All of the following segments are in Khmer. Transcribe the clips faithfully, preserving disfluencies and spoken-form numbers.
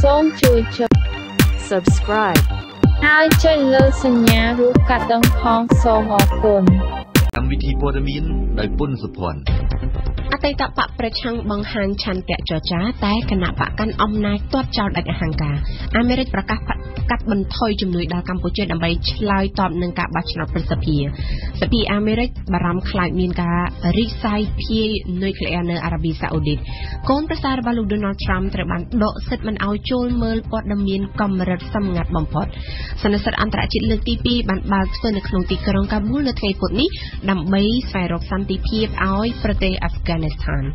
សូមជួយចុច Subscribe ហើយចុចលើសញ្ញារូបកាត់ដឹងផងសូមអរគុណកម្មវិធីព័ត៌មានដោយពុនសុភ័ណ្ឌអតីតបកប្រឆាំងបង្ហាញឆន្ទៈចរចាតែគណៈបកកាន់អំណាចទាត់ចោលដាច់អហង្ការអាមេរិកប្រកាសកាត់បន្ថយជំនួយដល់កម្ពុជាដើម្បីឆ្លើយតបនឹងការបោះឆ្នោតប្រសិទ្ធភាពសភាអាមេរិកបារម្ភខ្លាចមានការរីកសាយភាយនុយក្លេអ៊ែរនៅអារ៉ាប៊ីសាអូឌីតកូនប្រសាររបស់លោក Donald Trump ត្រូវបានដកសិទ្ធិមិនឲ្យចូលមើលព័ត៌មានកម្រិតសម្ងាត់បំផុតសន្និសីទអន្តរជាតិលើកទីពីរបានបើកធ្វើនៅក្នុងទីក្រុងកាប៊ូលនៅថ្ងៃពុធនេះដើម្បីស្វែងរកសន្តិភាពឲ្យប្រទេសអាហ្វហ្គានីស្ថាន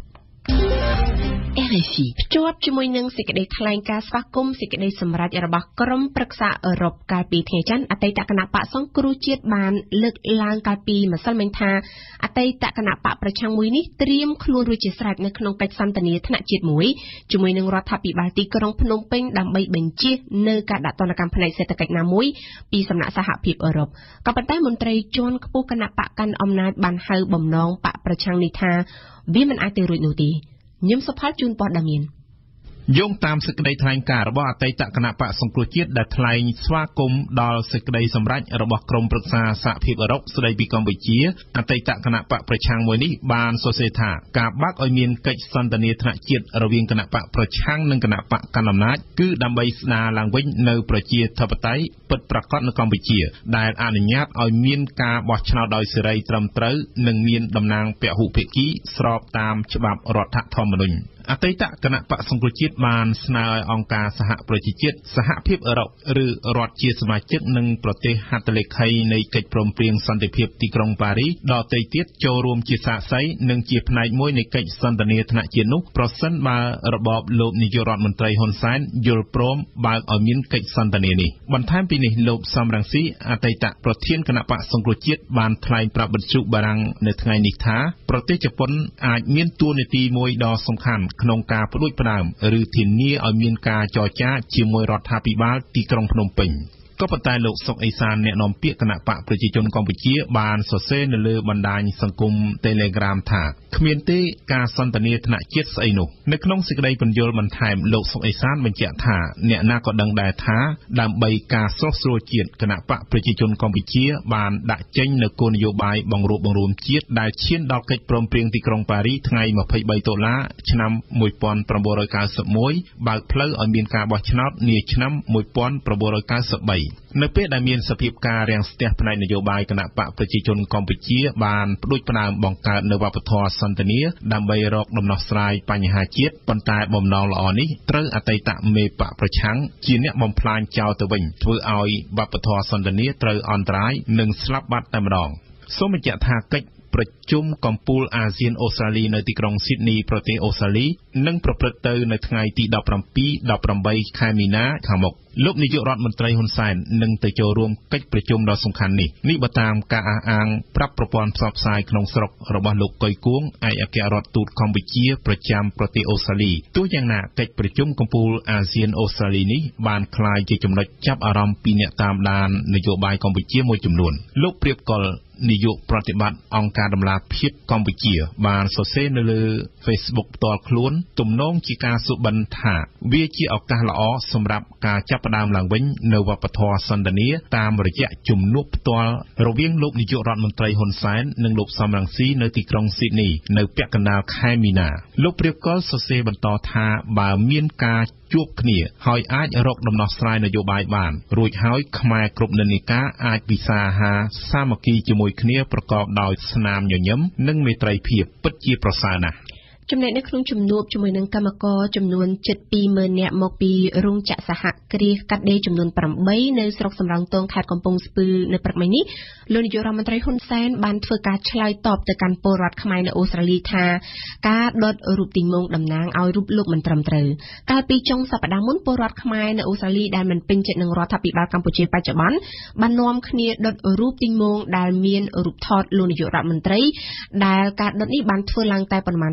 R F I ភ្ជាប់ជាមួយនឹងសេចក្តីថ្លែងការណ៍ស្វាគមន៍សេចក្តីសម្រេចរបស់ក្រុមប្រឹក្សាអឺរ៉ុបកាលពីថ្ងៃច័ន្ទអតីតគណៈបកសង្គ្រោះជាតិបានលើកឡើងកាលពីម្សិលមិញថាអតីតគណៈបកប្រឆាំងមួយនេះត្រៀមខ្លួនរួចជាស្រេចនៅក្នុងកិច្ចសន្ទនាថ្នាក់ជាតិមួយជាមួយនឹងរដ្ឋាភិបាលទីក្រុងភ្នំពេញដើម្បីបញ្ជានៅការដាក់ទណ្ឌកម្មផ្នែកសេដ្ឋកិច្ចណាមួយពីសំណាក់សហភាពអឺរ៉ុបក៏ប៉ុន្តែមន្ត្រីជាន់ខ្ពស់គណៈបកកាន់អំណាចបានហៅបំណងបកប្រឆាំងនេះថាវាមិនអាចទៅរួចនោះទេញឹមសុផលជូនព័ត៌មានយោងតាមសេចក្តីថ្លែងការណ៍របស់អតីតគណៈបកសង្គ្រោះជាតិដែលថ្លែងស្វាគមន៍ដល់សេចក្តីសម្រេចរបស់ក្រុមប្រឹក្សាសហភាពអឺរ៉ុបស្តីពីកម្ពុជាអតីតគណៈបកប្រឆាំងមួយនេះបានសរសេរថាការបើកឲ្យមានកិច្ចសន្ទនាថ្នាក់ជាតិរវាងគណៈបកប្រឆាំងនិងគណៈបកកណ្ដាលអំណាចគឺដើម្បីស្ដារឡើងវិញនៅប្រជាធិបតេយ្យពិតប្រាកដនៅកម្ពុជាដែលអនុញ្ញាតឲ្យមានការបោះឆ្នោតដោយសេរីត្រឹមត្រូវនិងមានតំណាងពហុភាគីស្របតាមច្បាប់រដ្ឋធម្មនុញ្ញអតីតគណៈបកសង្គ្រោះជាតិបានស្នើឲ្យអង្គការសហប្រជាជាតិសហភាពអឺរ៉ុបឬរដ្ឋជាសមាជិកនិងប្រទេសហត្ថលេខីនៃកិច្ចព្រមព្រៀងសន្តិភាពទីក្រុងប៉ារីសដទៃទៀតចូលរួមជាសាក្សីនិងជាផ្នែកមួយនៃកិច្ចសន្ទនាថ្នាក់ជាតិនោះប្រសិនបើរបបលោកនាយករដ្ឋមន្ត្រីហ៊ុនសែនយល់ព្រមបើកឲ្យមានកិច្ចសន្ទនានេះបន្ថែមពីនេះលោកសំរងស៊ីអតីតប្រធានគណៈបកសង្គ្រោះជាតិបានថ្លែងប្រាប់វិទ្យុបារាំងនៅថ្ងៃនេះថាប្រទេសជប៉ុនអាចមានតួនាទីមួយដ៏សំខាន់ក្នុងការផ្ដួចផ្ដើមឬធានាឲ្យមានការចរចាជាមួយរដ្ឋាភិបាលទីក្រុងភ្នំពេញក៏ប៉ុន្តែលោកសុកអេសានអ្នកនាំពាក្យគណៈបកប្រជាជនកម្ពុជាបានសរសេរនៅលើបណ្ដាញសង្គម Telegram ថាគ្មានទេការសន្ទនាថ្នាក់ជាតិស្អីនោះនៅក្នុងសេចក្តីពន្យល់បន្ថែមលោកសុកអេសានបញ្ជាក់ថាអ្នកណាក៏ដឹងដែរថាដើម្បីការស្រុះស្រួលជាតិគណៈបកប្រជាជនកម្ពុជាបានដាក់ចេញនូវគោលនយោបាយបង្រួបបង្រួមជាតិដែលឈានដល់កិច្ចព្រមព្រៀងទីក្រុងប៉ារីសថ្ងៃម្ភៃបីតុលាឆ្នាំmột nghìn chín trăm chín mươi mốtបើកផ្លូវឲ្យមានការបោះឆ្នោតនាឆ្នាំmột nghìn chín trăm chín mươi baនៅពេលដែលមានសភាពការរាំងស្ទះផ្នែកនយោបាយគណៈបកប្រជាជនកម្ពុជាបានផ្ដួចផ្ដើមបង្កើតនៅវប្បធម៌សន្ទនាដើម្បីរកដំណោះស្រាយបញ្ហាជាតិប៉ុន្តែបំណងល្អនេះត្រូវអតីតមេបកប្រឆាំងជាអ្នកបំផ្លាញចោលទៅវិញធ្វើឲ្យវប្បធម៌សន្ទនាត្រូវអន្តរាយនិងស្លាប់បាត់តែម្ដងសូមបញ្ជាក់ថាកិច្ចប្រជុំកំពូលអាស៊ានអូស្ត្រាលីនៅទីក្រុងស៊ីដនីប្រទេសអូស្ត្រាលីនឹងប្រព្រឹត្តទៅនៅថ្ងៃទីដប់ប្រាំពីរ ដប់ប្រាំបីខែមីនាខាងមុខលោកនាយករដ្ឋមន្ត្រីហ៊ុនសែននឹងទៅចូលរួមកិច្ចប្រជុំដ៏សំខាន់នេះនេះបើតាមការអះអាងប្រាប់ប្រព័ន្ធផ្សព្វផ្សាយក្នុងស្រុករបស់លោកកុយគួងឯកអគ្គរដ្ឋទូតកម្ពុជាប្រចាំប្រទេសអូស្ត្រាលីទោះយ៉ាងណាកិច្ចប្រជុំកំពូលអាស៊ានអូស្ត្រាលីនេះបានក្លាយជាចំណុចចាប់អារម្មណ៍ពីអ្នកតាមដាននយោបាយកម្ពុជាមួយចំនួនលោកព្រៀបកុលនាយកប្រតិបត្តិអង្គការដំឡាភិបកម្ពុជាបានសរសេរនៅលើ Facebook ផ្ទាល់ខ្លួនទំនងជាការសុបិនថាវាជាឱកាសល្អសម្រាប់ការចាប់ផ្ដើមឡើងវិញនៅវប្បធម៌សន្ទនាតាមរយៈជំនួបផ្ទាល់រវាងលោកនាយករដ្ឋមន្ត្រីហ៊ុនសែននិងលោកសំរងស៊ីនៅទីក្រុងស៊ីដនីនៅពាក់កណ្ដាលខែមីនាលោកព្រៀបកុលសរសេរបន្តថាបើមានការជួបគ្នាហើយអាចរកដំណោះស្រាយនយោបាយបានរួចហើយខ្មែរគ្រប់និន្នាការអាចពិសាអាហារសាមគ្គីជាមួយគ្នាប្រកបដោយស្នាមញញឹមនិងមេត្រីភាពពិតជាប្រសើរណាស់ចំណែកនៅក្នុងជំនួបជាមួយនឹងកម្មករចំនួនជិត ពីរម៉ឺន នាក់មកពីរោងចក្រសហគ្រាសកាត់ដេរចំនួន ប្រាំបី នៅស្រុកសំរោងទងខេត្តកំពង់ស្ពឺនៅព្រឹកមិញនេះលោកនាយករដ្ឋមន្ត្រីហ៊ុនសែនបានធ្វើការឆ្លើយតបទៅកាន់ពលរដ្ឋខ្មែរនៅអូស្ត្រាលីថាការដុតរូបទីងម៉ូងតំណាងឲ្យរូបលោកមិនត្រឹមត្រូវកាលពីចុងសប្តាហ៍មុនពលរដ្ឋខ្មែរនៅអូស្ត្រាលីដែលមិនពេញចិត្តនឹងរដ្ឋាភិបាលកម្ពុជាបច្ចុប្បន្នបាននាំគ្នាដុតរូបទីងម៉ូងដែលមានរូបថតលោកនាយករដ្ឋមន្ត្រីដែលការដុតនេះបានធ្វើឡើងតែប៉ុន្មានថ្ងៃប៉ុណ្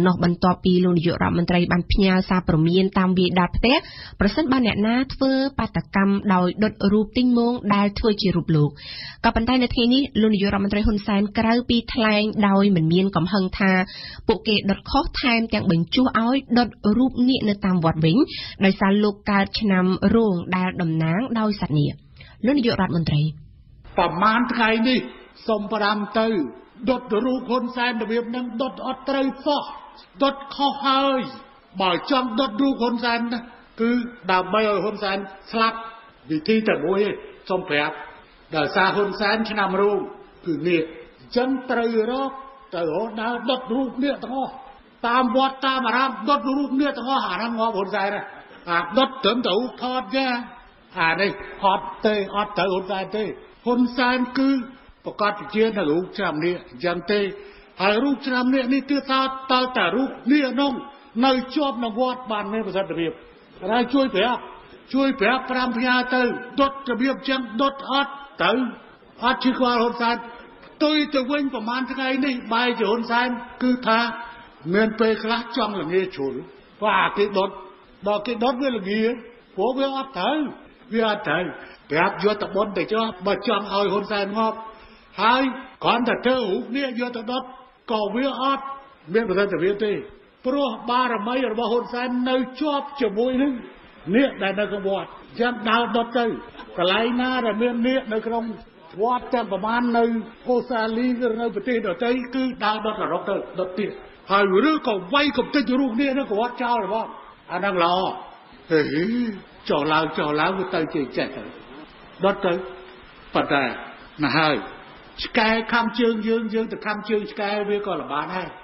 ណោះបន្ទាប់ពីលោកនាយករដ្ឋមន្ត្រីបានផ្ញើសារព្រមានតាមវាយដាល់ផ្ទះប្រសិនបើអ្នកណាធ្វើបាតកម្មដោយដុតរូបទិញមងដែលធ្វើជារូបលោកក៏ប៉ុន្តែនៅថ្ងៃនេះលោកនាយករដ្ឋមន្ត្រីហ៊ុនសែនក្រៅពីថ្លែងដោយមិនមានកំហឹងថាពួកគេដុតខុសថែមទាំងបញ្ជោះឲ្យដុតរូបនាគនៅតាមវត្តវិញដោយសារលោកកើតឆ្នាំរោងដែលតំណាងដោយសត្វនាគលោកនាយករដ្ឋមន្ត្រីប្រមាណថ្ងៃនេះសូមប្រាំទៅដុតរូបហ៊ុនសែនរបៀបនឹងដុតអត់ត្រូវសោះដុតខុសហើយបើចង់ដុតរូបហ៊ុនសែនគឺដើម្បីឲ្យហ៊ុនសែនស្លាប់វិធីតែមួយឯងសូមប្រាប់ដោយសារហ៊ុនសែនឆ្នាំរោងគឺនាគអញ្ចឹងត្រូវរកទៅរកដើរដុតរូបនាគទាំងអស់តាមវត្តតាមអារាមដុតរូបនាគទាំងអស់អាហ្នឹងងាប់ហ៊ុនសែនអាដុតត្រឹមតែរូបថតចាអានេះអត់ទេអត់ត្រូវហ៊ុនសែនទេហ៊ុនសែនគឺប្រកាសជានៅរូបឆ្នាំនាគអញ្ចឹងទេហើយរូបឆ្នាំនាគនេះគឺថាតើតែរូបនាគនោះនៅជាប់នៅវត្តបានមានប្រសិទ្ធភាពហើយជួយប្រាប់ជួយប្រាប់ប្រាំផ្ញើទៅដុតរបៀបចឹងដុតអត់ទៅអត់ជឿខ្វល់ហ៊ុនសែនផ្ទុយទៅវិញប្រហែលថ្ងៃនេះបែរជាហ៊ុនសែនគឺថាមានពេលខ្លះចង់ល្ងាជ្រុលព្រោះអាគេដុតដល់គេដុតវាល្ងាព្រោះវាអត់ត្រូវវាអត់ត្រូវប្រាប់យកតបុនទៅចុះបើចង់ឲ្យហ៊ុនសែនងាប់ហើយគ្រាន់តែធ្វើរូបនេះយកទៅដុតក៏វាអត់មានប្រសិទ្ធភាពទេព្រោះបារមីរបស់ហ៊ុនសែននៅជាប់ជាមួយនឹងនាគដែលនៅក្នុងវត្តចាំដើរដុតទៅកន្លែងណាដែលមាននាគនៅក្នុងវត្តទាំងប្រមាណនៅអូស្ត្រាលីឬនៅប្រទេសដទៃគឺដើរដុតរកទៅដុតទៀតហើយឬក៏វាយកំទេចរូបនាគនឹងក៏វត្តចោលរបស់អាហ្នឹងល្អហេចោលឡើងចោលឡើងវាទៅជាចេះទៅដុតទៅប៉ុន្តែណាហើយឆ្កែខំជើងយើងយើងទៅខំជើងឆ្កែវាក៏លំបាកដែរ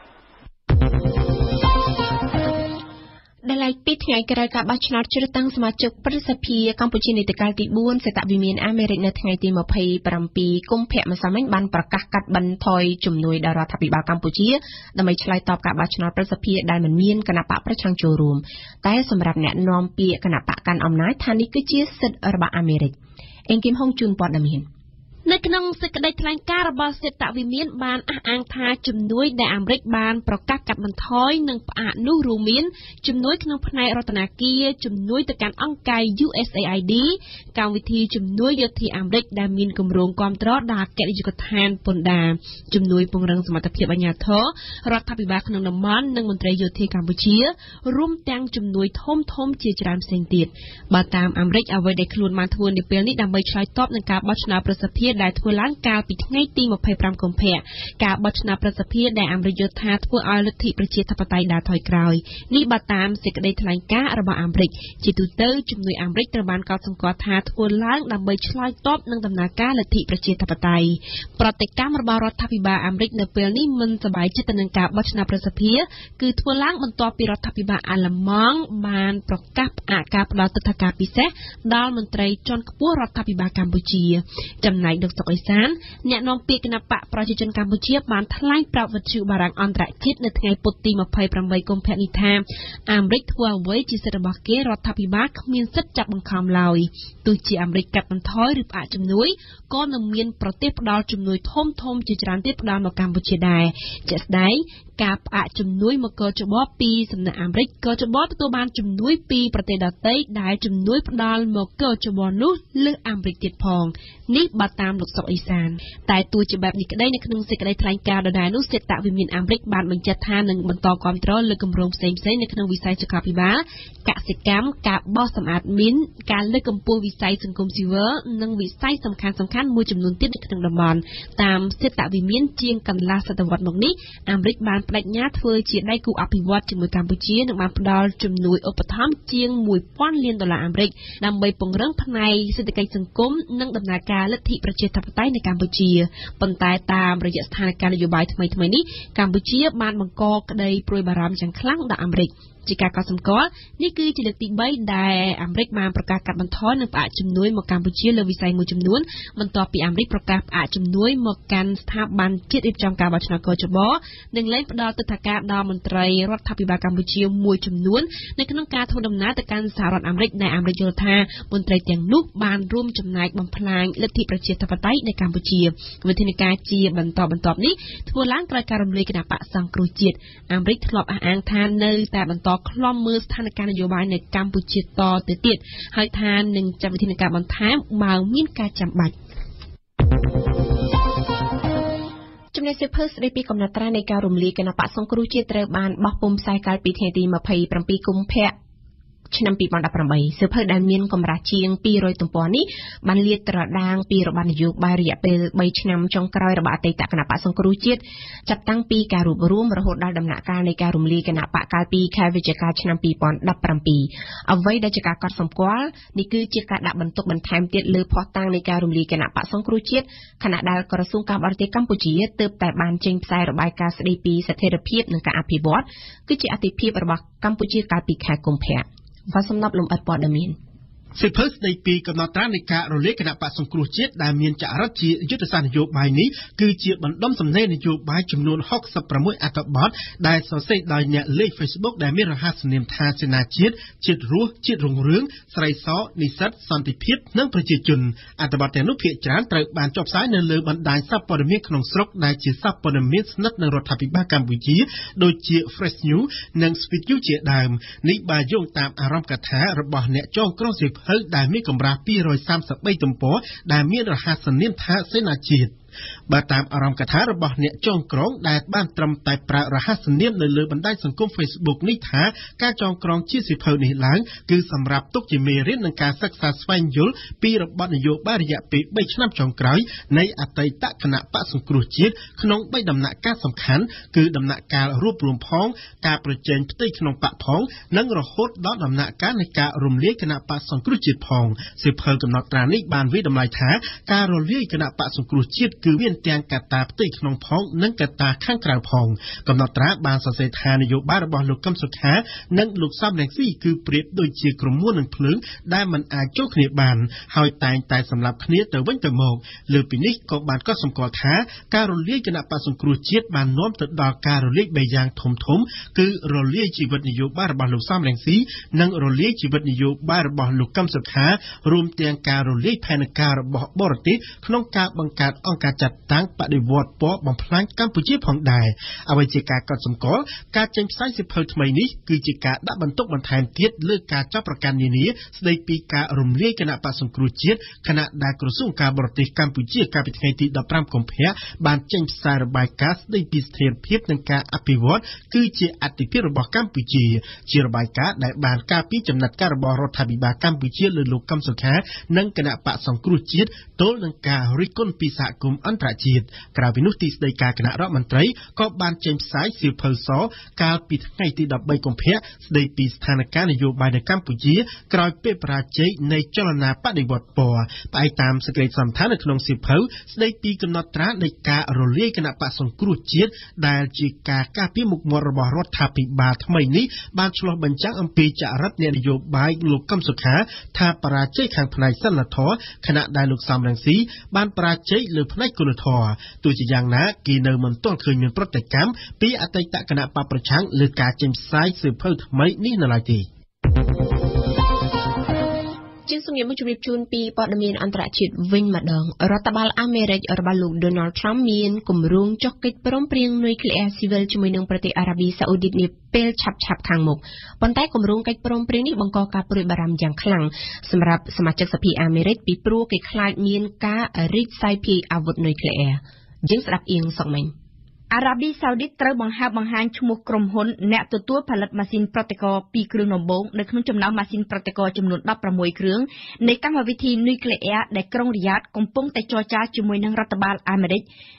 ដែលឡែកពីថ្ងៃក្រោយការបោះឆ្នោតជ្រើសតាំងសមាជិកព្រឹទ្ធសភាកម្ពុជានីតិកាលទីបួនសេតវិមានអាមេរិកនៅថ្ងៃទីម្ភៃប្រាំពីរកុម្ភៈម្សិលមិញបានប្រកាសកាត់បន្ថយជំនួយដល់រដ្ឋាភិបាលកម្ពុជាដើម្បីឆ្លើយតបការបោះឆ្នោតព្រឹទ្ធសភាដែលមិនមានគណៈបកប្រឆាំងចូលរួមតែសម្រាប់អ្នកនាំពាក្យគណៈបកកាន់អំណាចថានេះគឺជាសិទ្ធិរបស់អាមេរិកអេងគឹមហុងជូនព័ត៌មាននៅក្នុងសេចក្តីថ្លែងការណ៍របស់សេតវិមានបានអះអាងថាជំនួយដែលអាមេរិកបានប្រកាសកាត់បន្ថយនិងផ្អាកនោះរួមមានជំនួយក្នុងផ្នែករដ្ឋាភិបាលជំនួយទៅកាន់អង្គការ U S A I D កម្មវិធីជំនួយយោធាអាមេរិកដែលមានគម្រោងគាំទ្រដល់អគ្គនាយកដ្ឋានពន្ធដារជំនួយពង្រឹងសមត្ថភាពអាជ្ញាធររដ្ឋាភិបាលក្នុងតំបន់និងមន្ត្រីយោធាកម្ពុជារួមទាំងជំនួយធំធំជាច្រើនផ្សេងទៀតបើតាមអាមេរិកអ្វីដែលខ្លួនបានធ្វើនាពេលនេះដើម្បីឆ្លើយតបនឹងការបោះឆ្នោតប្រសិទ្ធភាពដែលធ្វើឡើងកាលពីថ្ងៃទីម្ភៃប្រាំកុម្ភៈការបោះឆ្នោតប្រសិទ្ធភាពដែលអាមេរិកយល់ថាធ្វើឲ្យលទ្ធិប្រជាធិបតេយ្យដើរថយក្រោយនេះបើតាមសេចក្តីថ្លែងការណ៍របស់អាមេរិកជាទូទៅជំនួយអាមេរិកត្រូវបានកត់សម្គាល់ថាធ្វើឡើងដើម្បីឆ្លើយតបនឹងដំណើរការលទ្ធិប្រជាធិបតេយ្យប្រតិកម្មរបស់រដ្ឋាភិបាលអាមេរិកនៅពេលនេះមិនសប្បាយចិត្តទៅនឹងការបោះឆ្នោតប្រសិទ្ធភាពគឺធ្វើឡើងបន្ទាប់ពីរដ្ឋាភិបាលអាល្លឺម៉ង់បានប្រកាសផ្អាកការផ្តល់ទិដ្ឋាការពិសេសដល់មន្ត្រីជាន់ខ្ពស់រដ្ឋាភិបាលកម្ពុជាចំណែកលោកសុកអេសានអ្នកនាំពាក្យគណៈបកប្រជាជនកម្ពុជាបានថ្លែងប្រាប់វិទ្យុបារាំងអន្តរជាតិនៅថ្ងៃពុធទីម្ភៃប្រាំបីកុម្ភៈនេះថាអាមេរិកធ្វើអ្វីជាសិទ្ធិរបស់គេរដ្ឋាភិបាលគ្មានសិទ្ធិចាប់បង្ខំឡើយទោះជាអាមេរិកកាត់បន្ថយឬផ្អាកជំនួយក៏នឹងមានប្រទេសផ្ដល់ជំនួយធំធំជាច្រើនទៀតផ្ដល់មកកម្ពុជាដែរជាក់ស្ដែងការផ្អាកជំនួយមកកជបពីសំណាក់អាមេរិកកជបទទួលបានជំនួយពីប្រទេសដទៃដែលជំនួយផ្ដល់មកកជបនោះលើសអាមេរិកទៀតផងនេះបើតាមលោកសុកអេសានតែទោះជាបែបនេះក្តីនៅក្នុងសេចក្តីថ្លែងការណ៍ដដែលនោះសេតវិមានអាមេរិកបានបញ្ជាក់ថានឹងបន្តគាំទ្រលើគម្រោងផ្សេងៗនៅក្នុងវិស័យសុខាភិបាលកសិកម្មការបោះសម្អាតមីនការលើកកម្ពស់វិស័យសង្គមស៊ីវិលនិងវិស័យសំខាន់ៗមួយចំនួនទៀតនៅក្នុងតំបន់តាមសេតវិមានជាងកន្លះសតវត្សរ៍មកនេះអាមេរិកបានបដិញ្ញាធ្វើជាដៃគូអភិវឌ្ឍជាមួយកម្ពុជានិងបានផ្ដល់ជំនួយឧបត្ថម្ភជាងមួយពាន់លានដុល្លារអាមេរិកដើម្បីពង្រឹងផ្នែកសេដ្ឋកិច្ចសង្គមនិងដំណើរការលទ្ធិប្រជាធិបតេយ្យនៅកម្ពុជាប៉ុន្តែតាមរយៈស្ថានភាពនយោបាយថ្មីៗនេះកម្ពុជាបានបង្កក្តីព្រួយបារម្ភយ៉ាងខ្លាំងដល់អាមេរិកជាការកត់សម្គាល់នេះគឺជាលើកទី3ដែលអាមេរិកបានប្រកាសកាត់បន្ថយនិងផ្អាកជំនួយមកកម្ពុជាលើវិស័យមួយចំនួនបន្ទាប់ពីអាមេរិកប្រកាសផ្អាកជំនួយមកកាន់ស្ថាប័នជាតិរៀបចំការបោះឆ្នោតកោជបនិងលែងផ្ដល់ទិដ្ឋាការដល់មន្ត្រីរដ្ឋាភិបាលកម្ពុជាមួយចំនួននៅក្នុងការធ្វើដំណើរទៅកាន់សហរដ្ឋអាមេរិកដែលអាមេរិកយល់ថាមន្ត្រីទាំងនោះបានរួមចំណែកបំផ្លាញលទ្ធិប្រជាធិបតេយ្យនៅកម្ពុជាវិធានការជាបន្តបន្ទាប់នេះធ្វើឡើងក្រោយការរំលាយគណបក្សសង្គ្រោះជាតិអាមេរិកធ្លាប់អះអាងថានៅតែបន្តឃ្លាំមើលស្ថានភាពនយោបាយនៅកម្ពុជាតទៅទៀតហើយថានឹងចាត់វិធានការបន្ថែមបើមានការចាំបាច់ចំណេះសិភើស្ដីពីកំណត់ត្រានៃការរំលាយគណបក្សសង្គ្រោះជាតិត្រូវបានបោះពុម្ពផ្សាយកាលពីថ្ងៃទីម្ភៃប្រាំពីរកុម្ភៈឆ្នាំពីរពាន់ដប់ប្រាំបីសិភើដែលមានកម្រាស់ជាងពីររយទំព័រនេះបានលាតត្រដាងពីរបបនយោបាយរយៈពេលបីឆ្នាំចុងក្រោយរបស់អតីតគណបក្សសង្គ្រោះជាតិចាប់តាំងពីការរួបរวมរហូតដល់ដំណាក់កាលនៃការរំលាយគណបក្សកាលពីខែវិច្ឆិកាឆ្នាំពីរពាន់ដប់ប្រាំពីរអ្វីដែលជាការកត់សម្គាល់នេះគឺជាការដាក់បន្ទុកបន្ថែមទៀតលើភស្តុតាងនៃការរំលាយគណបក្សសង្គ្រោះជាតិខណៈដែលក្រសួងការបរទេសកម្ពុជាទើបតែបានចេញផ្សាយរបាយការណ៍ស្ដីពីស្ថិរភាពនិងការអភិវឌ្ឍគឺជាអតិភិបរបស់កម្ពុជាកាលពីខែកុម្ភៈvàសំណប់លំអិតព័ត៌មានសិភើស្ដីពីកំណត់ត្រានៃការរលាយគណបក្សសង្គ្រោះជាតិដែលមានចរិតជាយុទ្ធសាស្ត្រនយោបាយនេះគឺជាបណ្ដុំសំណេរនយោបាយចំនួនហុកសិបប្រាំមួយអត្ថបទដែលសរសេរដោយអ្នកលេខ Facebook ដែលមានរហស្សនាមថាសេនាជាតិជាតិរស់ជាតិរុងរឿងស្រីសនិស្សិតសន្តិភាពនិងប្រជាជនអត្ថបទទាំងនោះភាគច្រើនត្រូវបានចុះផ្សាយនៅលើបណ្ដាញសារព័ត៌មានក្នុងស្រុកដែលជាសារព័ត៌មានស្និទ្ធនឹងរដ្ឋាភិបាលកម្ពុជាដូចជា Fresh News និង Speed News ជាដើមនេះបើយោងតាមអារម្មណ៍កថារបស់អ្នកចងក្រងសិភើដែលមានកម្រាស់ពីររយសាមសិបបីទំព័រដែលមានរហស្សនាមថាសេនាជាតិបើតាមអារម្មណ៍កថារបស់អ្នកចងក្រងដែលបានត្រឹមតែប្រើរហស្សនាមនៅលើបណ្ដាញសង្គម Facebook នេះថាការចងក្រងជាសិភើនេះឡើងគឺសម្រាប់ទុកជាមេរៀននឹងការសិក្សាស្វែងយល់ពីរបបនយោបាយរយៈពេលបីឆ្នាំចុងក្រោយនៃអតីតគណបក្សសង្គ្រោះជាតិក្នុងបីដំណាក់កាលសំខាន់គឺដំណាក់កាលរួបរวมផងការប្រជែងផ្ទៃក្នុងបកផងនិងរហូតដល់ដំណាក់កាលនៃការរំលាយគណបក្សសង្គ្រោះជាតិផងសិភើកំណត់ត្រានេះបានវិតម្លៃថាការរលាយគណបក្សសង្គ្រោះជាតិគឺមានទាំងកត្តាផ្ទៃក្នុងផងនិងកត្តាខាងក្រៅផងកំណត់ត្រាបានសរសេរថានយោបាយរបស់លោកកឹមសុខានិងលោកសំរងស៊ីគឺប្រៀបដូចជាក្រមួននិងភ្លើងដែលមិនអាចចូលគ្នាបានហើយតែងតែសម្លាប់គ្នាទៅវិញទៅមកលើពីនេះក៏បានកត់សម្គាល់ថាការរលាយគណបក្សសង្គ្រោះជាតិបាននាំទៅដល់ការរលាយបីយ៉ាងធំធំគឺរលាយជីវិតនយោបាយរបស់លោកសំរងស៊ីនិងរលាយជីវិតនយោបាយរបស់លោកកឹមសុខារួមទាំងការរលាយផែនការរបស់បរទេសក្នុងការបង្កើតអង្គការចាត់តាំងបដិវត្តពណ៌បំផ្លាញកម្ពុជាផងដែរអ្វីជាការកត់សម្គាល់ការចេញផ្សាយសិភើថ្មីនេះគឺជាការដាក់បន្ទុកបន្ថែមទៀតលើការចាប់ប្រកាន់នានាស្ដីពីការរំលាយគណបក្សសង្គ្រោះជាតិខណៈដែលក្រសួងការបរទេសកម្ពុជាកាលពីថ្ងៃទីដប់ប្រាំកុម្ភៈបានចេញផ្សាយរបាយការណ៍ស្ដីពីស្ថិរភាពនិងការអភិវឌ្ឍគឺជាអតិភិបរបស់កម្ពុជាជារបាយការណ៍ដែលបានការពីចំណាត់ការរបស់រដ្ឋាភិបាលកម្ពុជាលើលោកកឹមសុខានិងគណបក្សសង្គ្រោះជាតិទល់នឹងការរិះគន់ពីសហគមន៍អន្តរជាតិក្រៅពីនោះទីស្តីការគណៈរដ្ឋមន្ត្រីក៏បានចេញផ្សាយសៀវភៅសកាលពីថ្ងៃទីដប់បីកុម្ភៈស្ដីពីស្ថានភាពនយោបាយនៅកម្ពុជាក្រោយពេលបរាជ័យនៃចលនាបដិវត្តពណ៌ផ្អែកតាមសេចក្តីសន្និដ្ឋាននៅក្នុងសៀវភៅស្ដីពីកំណត់ត្រានៃការរលាយគណបក្សសង្គ្រោះជាតិដែលជាការការពារមុខមាត់របស់រដ្ឋាភិបាលថ្មីនេះបានឆ្លុះបញ្ចាំងអំពីចរិតអ្នកនយោបាយលោកកឹមសុខាថាបរាជ័យខាងផ្នែកសិលធម៌ខណៈដែលលោកសំរងស៊ីបានបរាជ័យលើផ្នែកគុណធម៌ទោះជាយ៉ាងណាគេនៅមិនទាន់ឃើញមានប្រតិកម្មពីអតីតគណៈបកប្រឆាំងលើការចេញផ្សាយសៀវភៅថ្មីនេះនៅឡើយទេជាងសំណៀមជម្រាបជូនពីព័ត៌មានអន្តរជាតិវិញម្ដងរដ្ឋបាលអាមេរិករបស់លោក Donald Trump មានគម្រោងចុះកិច្ចព្រមព្រៀងនុយក្លេអ៊ែរស៊ីវិលជាមួយនឹងប្រទេសអារ៉ាប៊ីសាអូឌីតនាពេលឆាប់ៗខាងមុខប៉ុន្តែគម្រោងកិច្ចព្រមព្រៀងនេះបង្កការព្រួយបារម្ភយ៉ាងខ្លាំងសម្រាប់សមាជិកសភាអាមេរិកពីព្រោះគេខ្លាចមានការរីកសាយភាយអាវុធនុយក្លេអ៊ែរយើងស្ដាប់អៀងសុកមិញអារ៉ាប៊ីសាអូឌីតត្រូវបង្ហើបបង្ហាញឈ្មោះក្រុមហ៊ុនអ្នកទទួលផលិតម៉ាស៊ីនប្រតិករពីរគ្រឿងដំបូងនៅក្នុងចំណោមម៉ាស៊ីនប្រតិករចំនួនដប់ប្រាំមួយគ្រឿងនៃកម្មវិធីនុយក្លេអ៊ែរដែលក្រុងរីយ៉ាតកំពុងតែចរចាជាមួយនឹងរដ្ឋបាលអាមេរិក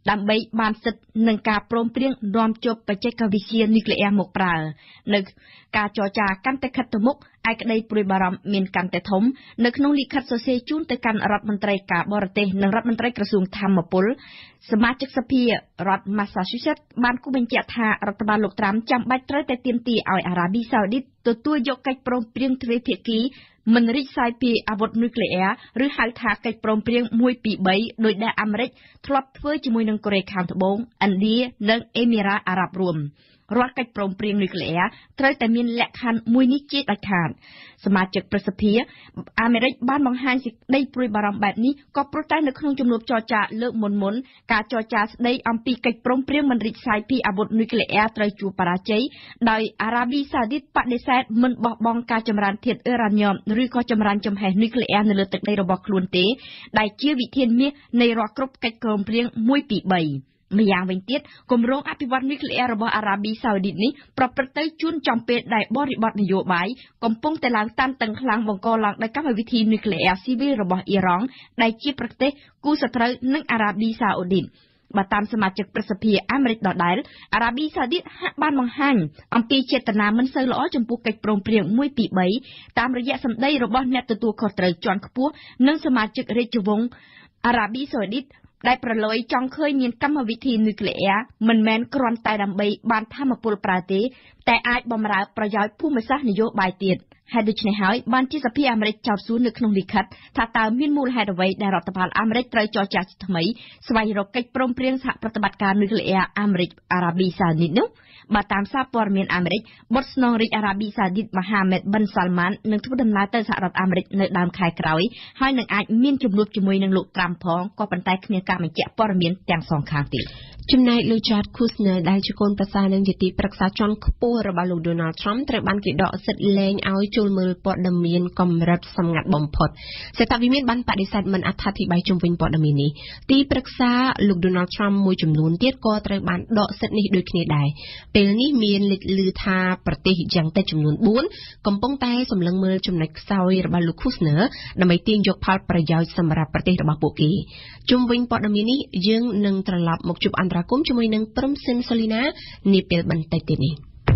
ដើម្បីបានសិទ្ធិនឹងការព្រមព្រៀងនាំជួបបច្ចេកវិទ្យានុយក្លេអ៊ែរមកប្រើនៅការចរចាកាន់តែខិតទៅមុខឯក្តីព្រួយបារម្ភមានកាន់តែធំនៅក្នុងលិខិតសរសេរជូនទៅកាន់រដ្ឋមន្ត្រីការបរទេសនិងរដ្ឋមន្ត្រីក្រសួងធម្មពលសមាជិកសភារដ្ឋ Massachusetts បានគូបញ្ជាក់ថារដ្ឋបាលលោកត្រាំចាំបាច់ត្រូវតែទាមទារឲ្យអារ៉ាប៊ីសាអូឌីតទទួលយកកិច្ចព្រមព្រៀងទ្វេភាគីមិនរីកសាយពីអាវុធនុយក្លេអ៊ែរឬហៅថាកិច្ចព្រមព្រៀងមួយពីរបីដោយដែលអាមេរិកធ្លាប់ធ្វើជាមួយនឹងកូរ៉េខាងត្បូងឥណ្ឌានិងអេមីរ៉ាអារ៉ាប់រួមរាល់កិច្ចព្រមព្រៀងនុយក្លេអ៊ែរត្រូវតែមានលក្ខខណ្ឌមួយនេះជាដាច់ខាតសមាជិកប្រសិទ្ធិអាមេរិកបានបង្ហាញសេចក្តីព្រួយបារម្ភបែបនេះក៏ព្រោះតែនៅក្នុងជំនួបចរចាលើកមុនមុនការចរចាស្តីអំពីកិច្ចព្រមព្រៀងមិនរីកសាយពីអាវុធនុយក្លេអ៊ែរត្រូវជួបបរាជ័យដោយអារ៉ាប៊ីសាអូឌីតបដិសេធមិនបោះបង់ការចម្រាញ់ធាតុអ៊ុរ៉ាញ៉ូមឬក៏ចម្រាញ់ចំហេះនុយក្លេអ៊ែរនៅលើទឹកដីរបស់ខ្លួនទេដែលជាវិធានមាសនៃរាល់គ្រប់កិច្ចព្រមព្រៀងមួយពីរបីម្យ៉ាងវិញទៀតគម្រោងអភិវឌ្ឍនុយក្លេអ៊ែររបស់អារ៉ាប៊ីសាអូឌីតនេះប្រព្រឹត្តទៅជួនចំពេលដែលបរិបទនយោបាយកំពុងតែឡើងតានតឹងខ្លាំងបង្កឡើងដោយកម្មវិធីនុយក្លេអ៊ែរស៊ីវិលរបស់អ៊ីរ៉ង់ដែលជាប្រទេសគូសត្រូវនឹងអារ៉ាប៊ីសាអូឌីតបើតាមសមាជិកប្រសិទ្ធិអាមេរិកដដែលអារ៉ាប៊ីសាអូឌីតហាក់បានបង្ហាញអំពីចេតនាមិនសូវល្អចំពោះកិច្ចព្រមព្រៀងមួយពីរបីតាមរយៈសម្ដីរបស់អ្នកទទួលខុសត្រូវជាន់ខ្ពស់និងសមាជិករាជវង្សអារ៉ាប៊ីសាអូឌីតដែលប្រឡយចង់ឃើញមានកម្មវិធីនុយក្លេអ៊ែរមិនមែនគ្រាន់តែដើម្បីបានធម្មពលប្រើទេតែអាចបម្រើប្រយោជន៍ភូមិសាស្ត្រនយោបាយទៀតហើយដូច្នេះហើយបានជាសភាអាមេរិកចោទសួរនៅក្នុងលិខិតថាតើមានមូលហេតុអ្វីដែលរដ្ឋបាលអាមេរិកត្រូវចរចាថ្មីស្វែងរកកិច្ចព្រមព្រៀងសហប្រតិបត្តិការនុយក្លេអ៊ែរអាមេរិកអារ៉ាប៊ីសាអូឌីតនោះបើតាមសារព័ត៌មានអាមេរិកបុត្រស្នងរាជអារ៉ាប៊ីសាអូឌីតមហាម៉េតប៊ិនសាល់ម៉ាននឹងធ្វើដំណើរទៅសហរដ្ឋអាមេរិកនៅដើមខែក្រោយហើយនឹងអាចមានជំនួបជាមួយនឹងលោកត្រាំផងក៏ប៉ុន្តែគ្មានការបញ្ជាក់ព័ត៌មានទាំងសងខាងទៀតចំណែកលោក Jared Kushner ដែលជាកូនប្រសារនិងជាទីប្រឹក្សាជាន់ខ្ពស់របស់លោក Donald Trump ត្រូវបានគេដកសិទ្ធិលែងឲ្យចូលមើលព័ត៌មានកម្រិតសម្ងាត់បំផុតសេដ្ឋវិមានបានបដិសេធមិនអត្ថាធិប្បាយជុំវិញព័ត៌មាននេះទីប្រឹក្សាលោក Donald Trump មួយចំនួនទៀតក៏ត្រូវបានដកសិទ្ធិនេះដូចគ្នាដែរពេលនេះមានលេចឮថាប្រទេសយ៉ាងតិចចំនួនបួនកំពុងតែសម្លឹងមើលចំណុចខ្សោយរបស់លោក Kushner ដើម្បីទាញយកផលប្រយោជន៍សម្រាប់ប្រទេសរបស់ពួកគេជុំវិញព័ត៌មាននេះយើងនឹងត្រឡប់មកជួបអន្តរាគមន៍ជាមួយនឹងព្រំសិនសូលីណានាពេលបន្តិចទៀតនេះ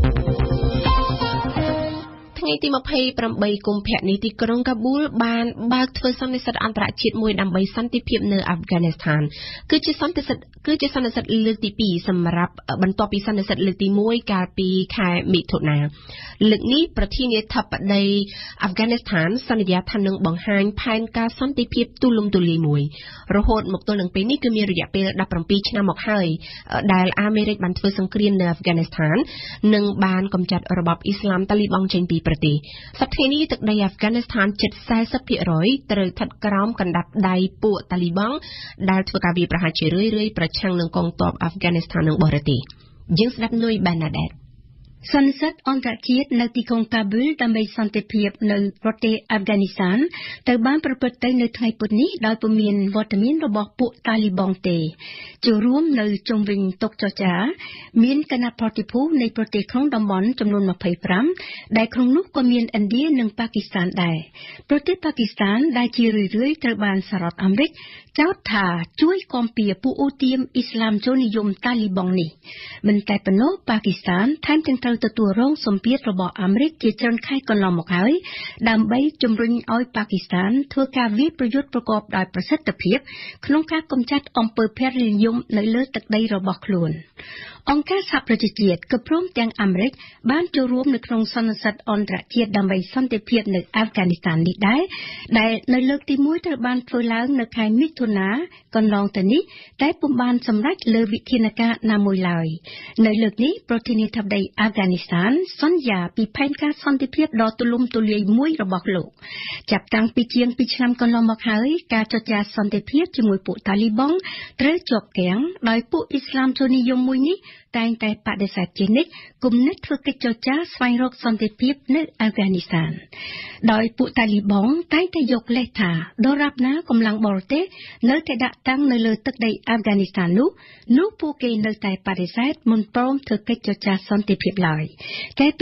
ថ្ងៃទីម្ភៃប្រាំបីកុម្ភៈនេះទីក្រុងកាប៊ូលបានបើកធ្វើសន្និសីទអន្តរជាតិមួយដើម្បីសន្តិភាពនៅអាហ្វហ្គានីស្ថានគឺជាសន្និសីទគឺជាសន្និសីទលើកទីពីរសម្រាប់បន្ទាប់ពីសន្និសីទលើកទីមួយកាលពីខែមិថុនាលើកនេះប្រធានាធិបតីអាហ្វហ្គានីស្ថានសន្យាថានឹងបង្ហាញផែនការសន្តិភាពទូលំទូលាយមួយរហូតមកទល់នឹងពេលនេះគឺមានរយៈពេលដប់ប្រាំពីរឆ្នាំមកហើយដែលអាមេរិកបានធ្វើសង្គ្រាមនៅអាហ្វហ្គានីស្ថាននិងបានកម្ចាត់របបអ៊ីស្លាមតាលីបង់ចេញពីប្រទេសសប្តាហ៍នេះទឹកដីអាហ្វហ្គានីស្ថានជិត สี่สิบភាគរយ ត្រូវស្ថិតក្រោមកណ្ដាប់ដៃពួកតាលីបង់ដែលធ្វើការវាយប្រហារជារឿយៗប្រឆាំងនឹងកងទ័ពអាហ្វហ្គានីស្ថាននិងបរទេសយើងស្ដាប់នុយបែនណាដេតសន្និសីទអន្តរជាតិនៅទីក្រុងកាប៊ូលដើម្បីសន្តិភាពនៅប្រទេសអាហ្វហ្គានីស្ថានត្រូវបានប្រព្រឹត្តទៅនៅថ្ងៃពុធនេះដោយពុំមានវត្តមានរបស់ពួកតាលីបង់ទេចូលរួមនៅជុំវិញតុចរចាមានគណៈប្រតិភូនៃប្រទេសក្នុងតំបន់ចំនួនម្ភៃប្រាំដែលក្នុងនោះក៏មានឥណ្ឌានិងប៉ាគីស្ថានដែរប្រទេសប៉ាគីស្ថានដែលជារឿយៗត្រូវបានសហរដ្ឋអាមេរិកចោទថាជួយគាំពៀពួកអូទៀមអ៊ីស្លាមចូលនិយមតាលីបង់នេះមិនតែប៉ុណ្ណោះប៉ាគីស្ថានថែមទាំងត្រូវទទួលរងសម្ពាធរបស់អាមេរិកជាច្រើនខែកន្លងមកហើយដើម្បីជំរុញឲ្យប៉ាគីស្ថានធ្វើការវាយប្រយុទ្ធប្រកបដោយប្រសិទ្ធភាពក្នុងការកម្ចាត់អំពើភេរវនិយមនៅលើទឹកដីរបស់ខ្លួនអង្គការសហប្រជាជាតិក៏ព្រមទាំងអាមេរិកបានចូលរួមនៅក្នុងសន្និសីទអន្តរជាតិដើម្បីសន្តិភាពនៅអាហ្វហ្គានីស្ថាននេះដែរដែលនៅលើកទីមួយត្រូវបានធ្វើឡើងនៅខែមិថុនាកន្លងទៅនេះតែពុំបានសម្រេចលើវិធានការណាមួយឡើយនៅលើកនេះប្រធានាធិបតីអាហ្វហ្គានីស្ថានសន្យាពីផែនការសន្តិភាពដ៏ទូលំទូលាយមួយរបស់លោកចាប់តាំងពីជាងពីរឆ្នាំកន្លងមកហើយការចរចាសន្តិភាពជាមួយពួកតាលីបង់ត្រូវជាប់គាំងដោយពួកអ៊ីស្លាមចូលនិយមមួយនេះតែងតែបដិសេធជានិច្ចគំនិតធ្វើកិច្ចចរចាស្វែងរកសន្តិភាពនៅអាហ្វហ្គានីស្ថានដោយពួកតាលីបង់តែងតែយកលេសថាដរាបណាកម្លាំងបរទេសនៅតែដាក់តាំងនៅលើទឹកដីអាហ្វហ្គានីស្ថាននោះនោះពួកគេនៅតែបដិសេធមិនព្រមធ្វើកិច្ចចរចាសន្តិភាពឡើយតែពេលនេះ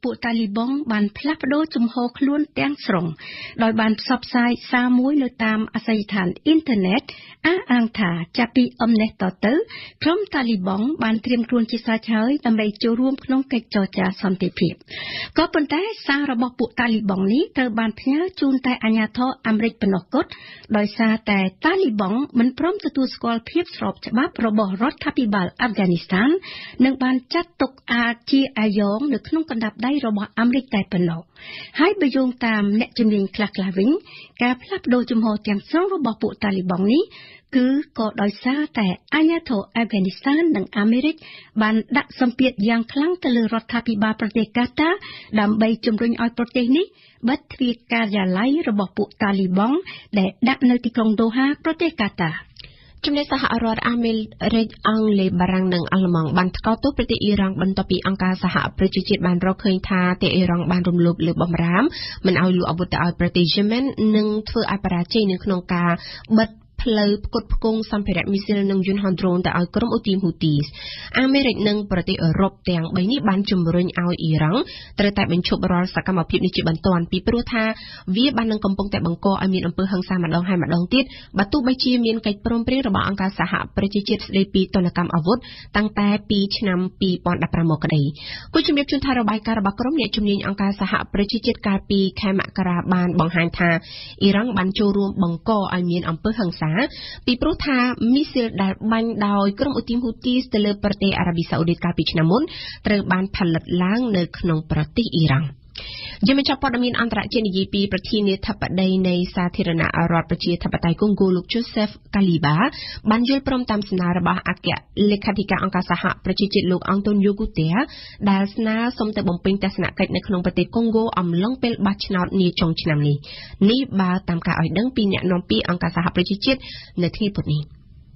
ពួកតាលីបង់បានផ្លាស់ប្ដូរជំហរខ្លួនទាំងស្រុងដោយបានផ្សព្វផ្សាយសារមួយនៅតាមអាសយដ្ឋានអ៊ីនធឺណិតអះអាងថាចាប់ពីអំណេះតទៅក្រុមតាលីបង់បានត្រៀមខ្លួនជាស្រេចហើយដើម្បីចូលរួមក្នុងកិច្ចចរចាសន្តិភាពក៏ប៉ុន្តែសាររបស់ពួកតាលីបង់នេះត្រូវបានផ្ញើជូនតែអាជ្ញាធរអាមេរិកប៉ុណ្ណោះគត់ដោយសារតែតាលីបង់មិនព្រមទទួលស្គាល់ភាពស្របច្បាប់របស់រដ្ឋាភិបាលអាហ្វហ្គានីស្ថាននិងបានចាត់ទុកអាចជាអាយ៉ងនៅក្នុងកណ្ដាប់ដៃរបស់អាមេរិកតែប៉ុណ្ណោះហើយបើយោងតាមអ្នកជំនាញខ្លះៗវិញការផ្លាស់ប្ដូរជំហរទាំងស្រុងរបស់ពួកតាលីបង់នេះគឺក៏ដោយសារតែអាជ្ញាធរអាហ្វហ្គានីស្ថាននិងអាមេរិកបានដាក់សម្ពាធយ៉ាងខ្លាំងទៅលើរដ្ឋាភិបាលប្រទេសកាតាដើម្បីជំរុញឲ្យប្រទេសនេះបិទទ្វារការិយាល័យរបស់ពួកតាលីបង់ដែលដាក់នៅទីក្រុងដូហាប្រទេសកាតាចំណែកសហរដ្ឋអាមេរិកអង់គ្លេសបារាំងនិងអាល្លឺម៉ង់បានថ្កោលទោសប្រទេសអ៊ីរ៉ង់បន្ទាប់ពីអង្គការសហប្រជាជាតិបានរកឃើញថាប្រទេសអ៊ីរ៉ង់បានរំលោភលើបម្រាមមិនឲ្យលក់អាវុធទៅឲ្យប្រទេសយេម៉ែននិងធ្វើឲ្យបរាជ័យនៅក្នុងការបិទផ្លូវផ្គត់ផ្គង់សម្ភារៈមីស៊ីលនិងយន្តហោះដ្រូនទៅឲ្យក្រុមអ៊ូទីមហ៊ូទីសអាមេរិកនិងប្រទេសអឺរ៉ុបទាំងបីនេះបានជំរុញឲ្យអ៊ីរ៉ង់ត្រូវតែបញ្ឈប់រាល់សកម្មភាពនេះជាបន្ទាន់ពីព្រោះថាវាបាននឹងកំពុងតែបង្កឲ្យមានអំពើហិង្សាម្ដងហើយម្ដងទៀតបើទោះបីជាមានកិច្ចព្រមព្រៀងរបស់អង្គការសហប្រជាជាតិស្តីពីទណ្ឌកម្មអាវុធតាំងតែពីឆ្នាំពីរពាន់ដប់ប្រាំមកក្តីគូជំរាបជូនថារបាយការណ៍របស់ក្រុមអ្នកជំនាញអង្គការសហប្រជាជាតិកាលពីខែមករាបានបង្ហាញថាអ៊ីរ៉ង់បានចូលរួមបង្កឲ្យមានអំពើហិង្សាពីព្រោះថាមីស៊ីលដែលបាញ់ដោយក្រុមអ៊ូទីមហ៊ូទីសទៅលើប្រទេសអារ៉ាប៊ីសាអូឌីតកាលពីឆ្នាំមុនត្រូវបានផលិតឡើងនៅក្នុងប្រទេសអ៊ីរ៉ង់យើងបញ្ចប់ព័ត៌មានអន្តរជាតិនិយាយពីប្រធានាធិបតីនៃសាធារណរដ្ឋប្រជាធិបតេយ្យកុងហ្គោលោក Joseph Kaliba បានយល់ព្រមតាមសំណើរបស់អគ្គលេខាធិការអង្គការសហប្រជាជាតិលោក Antonio Guterres ដែលស្នើសុំទៅបំពេញទស្សនកិច្ចនៅក្នុងប្រទេសកុងហ្គោអំឡុងពេលបោះឆ្នោតនាចុងឆ្នាំនេះនេះបើតាមការឲ្យដឹងពីអ្នកនាំពាក្យអង្គការសហប្រជាជាតិនៅថ្ងៃពុធនេះ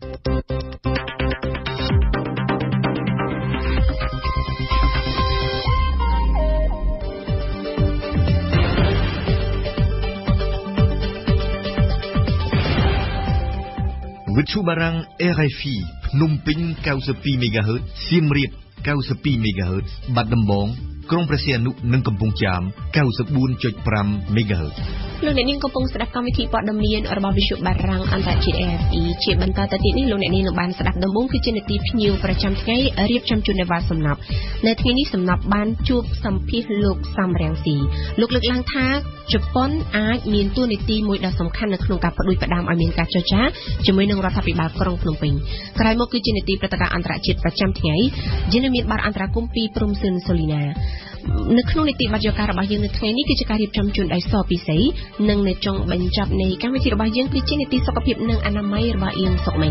វិទ្យុបារាំង R F I ភ្នំពេញ 九十二 MHz សៀមរាប 九十二 MHz បាត់ដំបងក្រុងព្រះសីហនុនិងកំពង់ចាម 九十四 5 MHz លោកអ្នកនាងកំពុងស្ដាប់កម្មវិធីព័ត៌មានរបស់វិទ្យុបារាំងអន្តរជាតិ R F I ជាបន្តទៅទៀតនេះលោកអ្នកនាងនឹងបានស្ដាប់ដំបូងគឺជានាទីភ្ញៀវប្រចាំថ្ងៃរៀបចំជូននៅវ៉ាសំណប់នៅថ្ងៃនេះសំណប់បានជួបសម្ភាសលោកសំរាំងស៊ីលោកលើកឡើងថាជប៉ុនអាចមានតួនាទីមួយដ៏សំខាន់នៅក្នុងការផ្ដួចផ្ដើមឲ្យមានការចរចាជាមួយនឹងរដ្ឋាភិបាលក្រុងភ្នំពេញក្រោយមកគឺជានាទីព្រឹត្តិការណ៍អន្តរជាតិប្រចាំថ្ងៃយើងនឹងមានបទអន្តរាគមន៍ពីព្រំសឿនសូលីណានៅក្នុងនីតិបទយការរបស់យើងនៅថ្ងៃនេះគឺជាការរៀបចំជូនដោយសពិសីនិងនៅចុងបញ្ចប់នៃកម្មវិធីរបស់យើងគឺជានីតិសុខភាពនិងអនាម័យរបស់អៀងសុកមិញ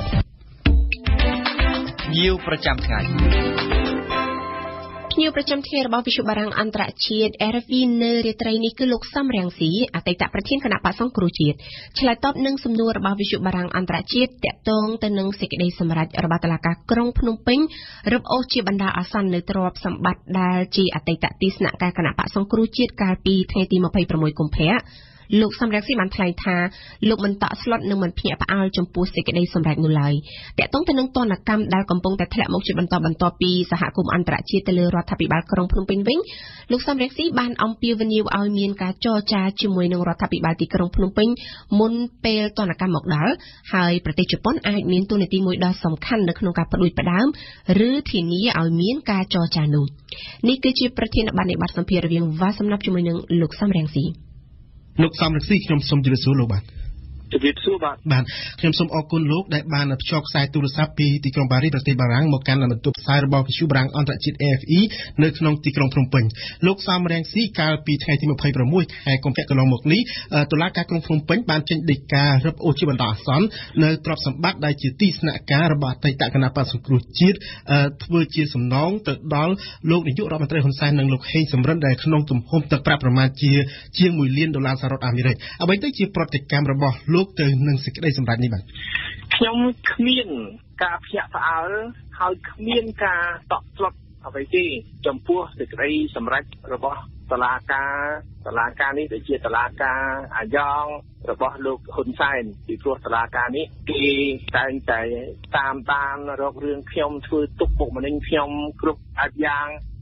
ភ្ញៀវប្រចាំថ្ងៃភ្ញៀវប្រចាំថ្ងៃរបស់វិទ្យុបារាំងអន្តរជាតិ R F I នៅរាត្រីនេះគឺលោកសំរាំងស៊ីអតីតប្រធានគណៈបក្សសង្គ្រោះជាតិឆ្លើយតបនឹងសំណួររបស់វិទ្យុបារាំងអន្តរជាតិតាក់ទងទៅនឹងសេចក្តីសម្រេចរបស់តុលាការក្រុងភ្នំពេញរឹបអូសជាបណ្ដាអាសន្ននៅទ្រព្យសម្បត្តិដែលជាអតីតទីស្នាក់ការគណៈបក្សសង្គ្រោះជាតិកាលពីថ្ងៃទីยี่สิบหกកុម្ភៈលោកសំរាំងស៊ីបានថ្លែងថាលោកមិនតក់ស្លុតនិងមិនភ្ញាក់ផ្អើលចំពោះសេចក្តីសម្រេចនោះឡើយតាក់ទងទៅនឹងទណ្ឌកម្មដែលកំពុងតែធ្លាក់មកជាបន្តបន្ទាប់ពីសហគមន៍អន្តរជាតិទៅលើរដ្ឋាភិបាលក្រុងភ្នំពេញវិញលោកសំរាំងស៊ីបានអំពាវនាវឲ្យមានការចរចាជាមួយនឹងរដ្ឋាភិបាលទីក្រុងភ្នំពេញមុនពេលទណ្ឌកម្មមកដល់ហើយប្រទេសជប៉ុនអាចមានតួនាទីមួយដ៏សំខាន់នៅក្នុងការផ្ដួចផ្ដើមឬធានាឲ្យមានការចរចានោះនេះគឺជាប្រធានបទនៃបទសម្ភាសន៍រវាងវ៉ាសំណាប់ជាមួយនឹងលោកសំរាំងស៊ីលោកសំរងស៊ីខ្ញុំសូមជម្រាបសួរលោកបាទជំរាបសួរបាទបាទខ្ញុំសូមអរគុណលោកដែលបានភ្ជាប់ខ្សែទូរស័ព្ទពីទីក្រុងប៉ារីសប្រទេសបារាំងមកកាន់បន្ទប់ផ្សាយរបស់វិទ្យុបារាំងអន្តរជាតិ A F E នៅក្នុងទីក្រុងភ្នំពេញលោកសំរងស៊ីកាលពីថ្ងៃទីยี่สิบหกខែកុម្ភៈកន្លងមកនេះតុលាការក្រុងភ្នំពេញបានចេញដីការឹបអូសជាបណ្ដោះអាសន្ននៅទ្រព្យសម្បត្តិដែលជាទីស្នាក់ការរបស់អតីតគណៈបក្សសង្គ្រោះជាតិធ្វើជាសំណងទៅដល់លោកនាយករដ្ឋមន្ត្រីហ៊ុនសែននិងលោកហេងសំរិនដែលក្នុងទំហំទឹកប្រាក់ប្រមាណជាជាងមួយលានដុល្លារសហរដ្ឋអាមេរិកអ្វីទៅជាប្រតិកម្មរបស់លោកទៅនឹងសេចក្តីសម្រេចនេះបាទខ្ញុំគ្មានការភ្ញាក់ផ្អើលហើយគ្មានការតក់ស្លុតអ្វីទេចំពោះសេចក្តីសម្រេចរបស់តុលាការតុលាការនេះដែលជាតុលាការអាយ៉ងរបស់លោកហ៊ុនសែនពីព្រោះតុលាការនេះគេតែងតែតាមដានរករឿងខ្ញុំធ្វើទុកបុកម្នេញខ្ញុំគ្រប់អត់យ៉ាង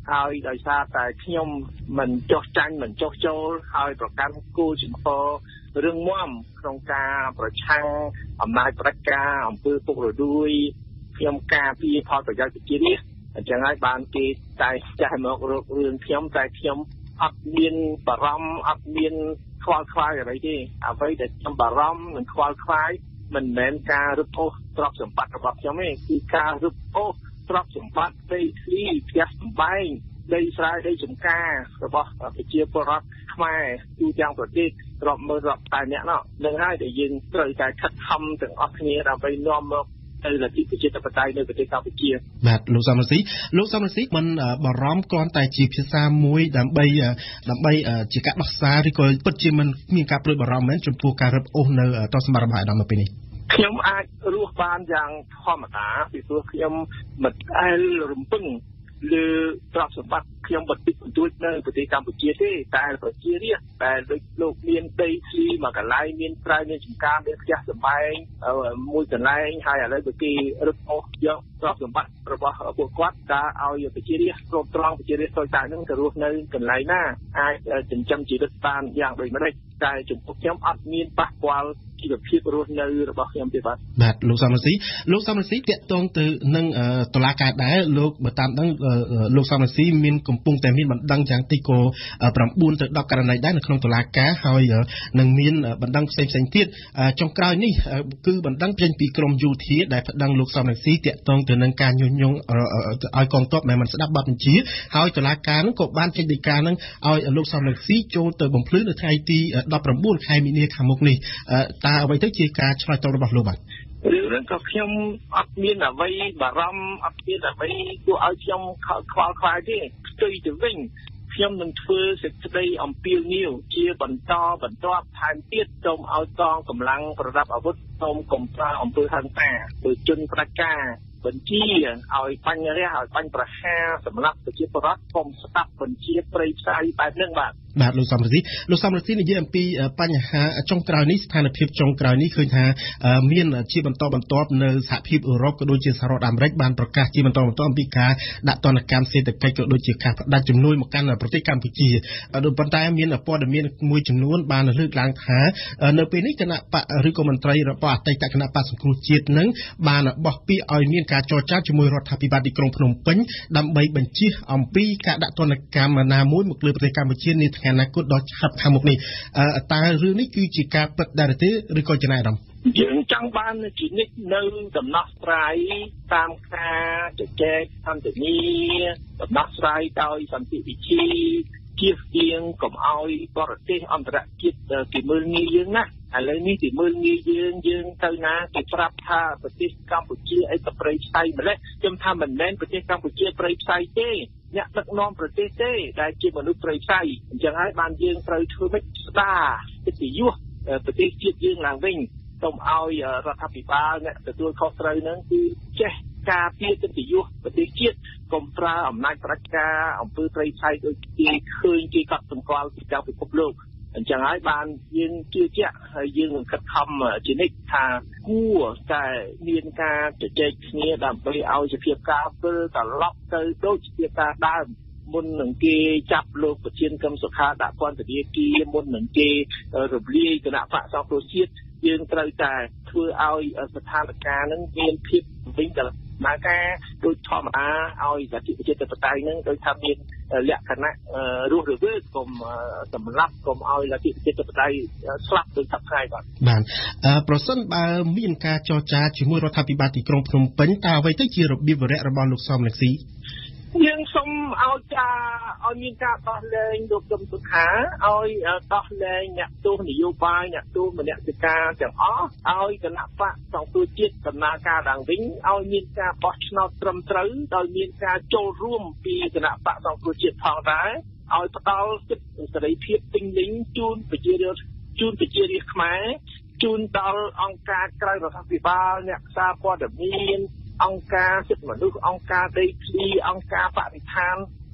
ហើយដោយសារតែខ្ញុំមិនចោះចាញ់មិនចោះចូលហើយប្រកាន់គោលជំហររឿងមាំក្នុងការប្រឆាំងអំណាចផ្ដាច់ការអំពើពុករលួយខ្ញុំការពារផលប្រយោជន៍ប្រជារាស្ត្រអញ្ចឹងហើយបានគេតែចាស់មករករឿងខ្ញុំតែខ្ញុំអត់មានបារម្ភអត់មានខ្វល់ខ្វាយអ្វីទេអ្វីដែលខ្ញុំបារម្ភនិងខ្វល់ខ្វាយមិនមែនការរឹបអូសទ្រព្យសម្បត្តិរបស់ខ្ញុំទេគឺការរឹបអូសទ្រព្យសម្បត្តិដីធ្លីផ្ទះសម្បែងដីស្រែដីចម្ការរបស់ប្រជាពលរដ្ឋខ្មែរទូទាំងប្រទេសរាប់ម៉ឺនរាប់តែអ្នកនោះនឹងហើយដែលយើងត្រូវតែខិតខំទាំងអស់គ្នាដើម្បីនាំមកទៅលទ្ធិប្រជាធិបតេយ្យនៅប្រទេសកម្ពុជាបាទលោកសំរងស៊ីលោកសំរងស៊ីមិនបារម្ភគ្រាន់តែជាភាសាមួយដើម្បីដើម្បីជាការដោះសារឬក៏ពិតជាមិនមានការព្រួយបារម្ភមែនចំពោះការរឹបអូសនៅទ្រព្យសម្បត្តិរបស់អាដាមនៅពេលនេះខ្ញុំអាចរស់បានយ៉ាងធម្មតាពីព្រោះខ្ញុំមិនអែលរំពឹងលើទ្រព្យសម្បត្តិខ្ញុំបន្តិចបន្តួចនៅប្រទេសកម្ពុជាទេតែប្រជារាស្ត្រដែលដូចលោកមានដីធ្លីមួយកន្លែងមានស្រែមានចម្ការមានផ្ទះសម្បែងមួយកន្លែងហើយឥឡូវគេរឹបអូសយកទ្រព្យសម្បត្តិរបស់ពួកគាត់ការឲ្យប្រជារាស្ត្រគ្រប់ត្រង់ប្រជារាស្ត្រតូចតាចហ្នឹងទៅរស់នៅកន្លែងណាអាចចិញ្ចឹមជីវិតបានយ៉ាងដូចម្តេចតែចំពោះខ្ញុំអត់មានប៉ះពាល់ជីវភាពរស់នៅរបស់ខ្ញុំទេបាទបាទលោកសំរងស៊ីលោកសំរងស៊ីតាក់ទងទៅនឹងតុលាការដែរលោកបើតាមដឹងលោកសំរងស៊ីមានកំពុងតែមានបណ្ដឹងយ៉ាងតិចក៏ប្រាំបួនទៅដប់ករណីដែរនៅក្នុងតុលាការហើយនឹងមានបណ្ដឹងផ្សេងផ្សេងទៀតចុងក្រោយនេះគឺបណ្ដឹងចេញពីក្រមយោធាដែលប្តឹងលោកសំរងស៊ីតាក់ទងទៅនឹងការញុះញង់ឲ្យកងទ័ពដែលមិនស្ដាប់បទបញ្ជាហើយតុលាការនឹងក៏បានចេញដីកានឹងឲ្យលោកសំរងស៊ីចូលទៅបំភ្លឺនៅថ្ងៃទីដប់ប្រាំបួនខែមីនាខាងមុខនេះតើអ្វីទៅជាការឆ្លើយតបរបស់លោកបាទរឿងហ្នឹងក៏ខ្ញុំអត់មានអ្វីបារម្ភអត់មានអ្វីគួរឲ្យខ្ញុំខ្វល់ខ្វាយទេផ្ទុយទៅវិញខ្ញុំនឹងធ្វើសេចក្តីអំពាវនាវជាបន្តបន្ទាប់ថែមទៀតសូមឲ្យកងកម្លាំងប្រដាប់អាវុធសូមកុំប្រើអំពើហិង្សាដោយជនផ្ដាច់ការបញ្ជាឲ្យបញ្ញរះឲ្យបាញ់ប្រហារសម្រាប់ប្រជាពលរដ្ឋកុំស្ដាប់បញ្ជាព្រៃផ្សៃបែបហ្នឹងបាទបាទលោកសំរងស៊ីលោកសំរងស៊ីនិយាយអំពីបញ្ហាចុងក្រោយនេះស្ថានភាពចុងក្រោយនេះឃើញថាមានជាបន្តបន្ទាប់នៅសហភាពអឺរ៉ុបក៏ដូចជាសហរដ្ឋអាមេរិកបានប្រកាសជាបន្តបន្ទាប់អំពីការដាក់ទណ្ឌកម្មសេដ្ឋកិច្ចក៏ដូចជាការផ្ដាច់ជំនួយមកកាន់ប្រទេសកម្ពុជាដោយប៉ុន្តែមានព័ត៌មានមួយចំនួនបានលើកឡើងថានៅពេលនេះគណៈបកឬក៏មន្ត្រីរបស់អតីតគណៈបកសង្គ្រោះជាតិនឹងបានបោះពាក្យឲ្យមានការចរចាជាមួយរដ្ឋាភិបាលទីក្រុងភ្នំពេញដើម្បីបញ្ជាអំពីការដាក់ទណ្ឌកម្មណាមួយមកលើប្រទេសកម្ពុជានាថ្ងៃអនាគតដ៏ឆាប់ខាងមុខនេះតើរឿងនេះគឺជាការពិតដែរទេឬក៏ចំណាយអារម្មណ៍យើងចង់បានជានិច្ចនៅដំណោះស្រាយតាមការជជែកសន្ទនាដំណោះស្រាយដោយសន្តិវិធីជៀសវាងកុំឲ្យបរទេសអន្តរជាតិគេមើលងាយយើងណាឥឡូវនេះគេមើលងាយយើងយើងទៅណាគេប្រាប់ថាប្រទេសកម្ពុជាអីក៏ប្រៃផ្សៃម្លេះខ្ញុំថាមិនមែនប្រទេសកម្ពុជាប្រៃផ្សៃទេអ្នកដឹកនាំប្រទេសទេដែលជាមនុស្សប្រៃផ្សៃអញ្ចឹងហើយបានយើងត្រូវធ្វើម៉េចស្ដារកិត្តិយសប្រទេសជាតិយើងឡើងវិញសូមឲ្យរដ្ឋាភិបាលអ្នកទទួលខុសត្រូវហ្នឹងគឺចេះការពារកិត្តិយសប្រទេសជាតិកុំប្រើអំណាចប្រជាការអំពើប្រៃផ្សៃដូចគេឃើញគេកត់សម្គាល់ពីតាមពិភពលោកអញ្ចឹងហើយបានយើងជឿជាក់ហើយយើងនឹងខិតខំជានិច្ចថាគួរតែមានការជជែកគ្នាដើម្បីឲ្យសភាពការវិលត្រឡប់ទៅដូចជាការដើមមុននឹងគេចាប់លោកប្រធានកឹមសុខាដាក់ពន្ធនាគារមុននឹងគេរំលាយគណៈបកសង្គ្រោះជាតិយើងត្រូវតែធ្វើឲ្យស្ថានភាពហ្នឹងមានភាពវិញទៅមកការដូចធម្មតាឲ្យលទ្ធិប្រជាធិបតេយ្យហ្នឹងដោយថាមានលក្ខណៈរស់រវើកកុំសម្លាប់កុំឲ្យលទ្ធិប្រជាធិបតេយ្យស្លាប់ដោយសប្តាហ៍បាទបាទប្រសិនបើមានការចរចាជាមួយរដ្ឋាភិបាលទីក្រុងភ្នំពេញតើអ្វីទៅជារបៀបវរៈរបស់លោកសំរងស៊ីយើងសូមឲ្យការឲ្យមានការដោះលែងលោកកឹមសុខាឲ្យដោះលែងអ្នកទោសនយោបាយអ្នកទោសមនសិការទាំងអស់ឲ្យគណៈបកសង្គ្រោះជាតិដំណើរការឡើងវិញឲ្យមានការបោះឆ្នោតត្រឹមត្រូវដោយមានការចូលរួមពីគណៈបកសង្គ្រោះជាតិផងដែរឲ្យផ្ដល់សិទ្ធិសេរីភាពពេញលេញជូនប្រជារាស្ត្រជូនប្រជារាស្ត្រខ្មែរជូនដល់អង្គការក្រៅរដ្ឋាភិបាលអ្នកសារព័ត៌មានអង្គការសិទ្ធិមនុស្សអង្គការដីធ្លីអង្គការបរិស្ថាន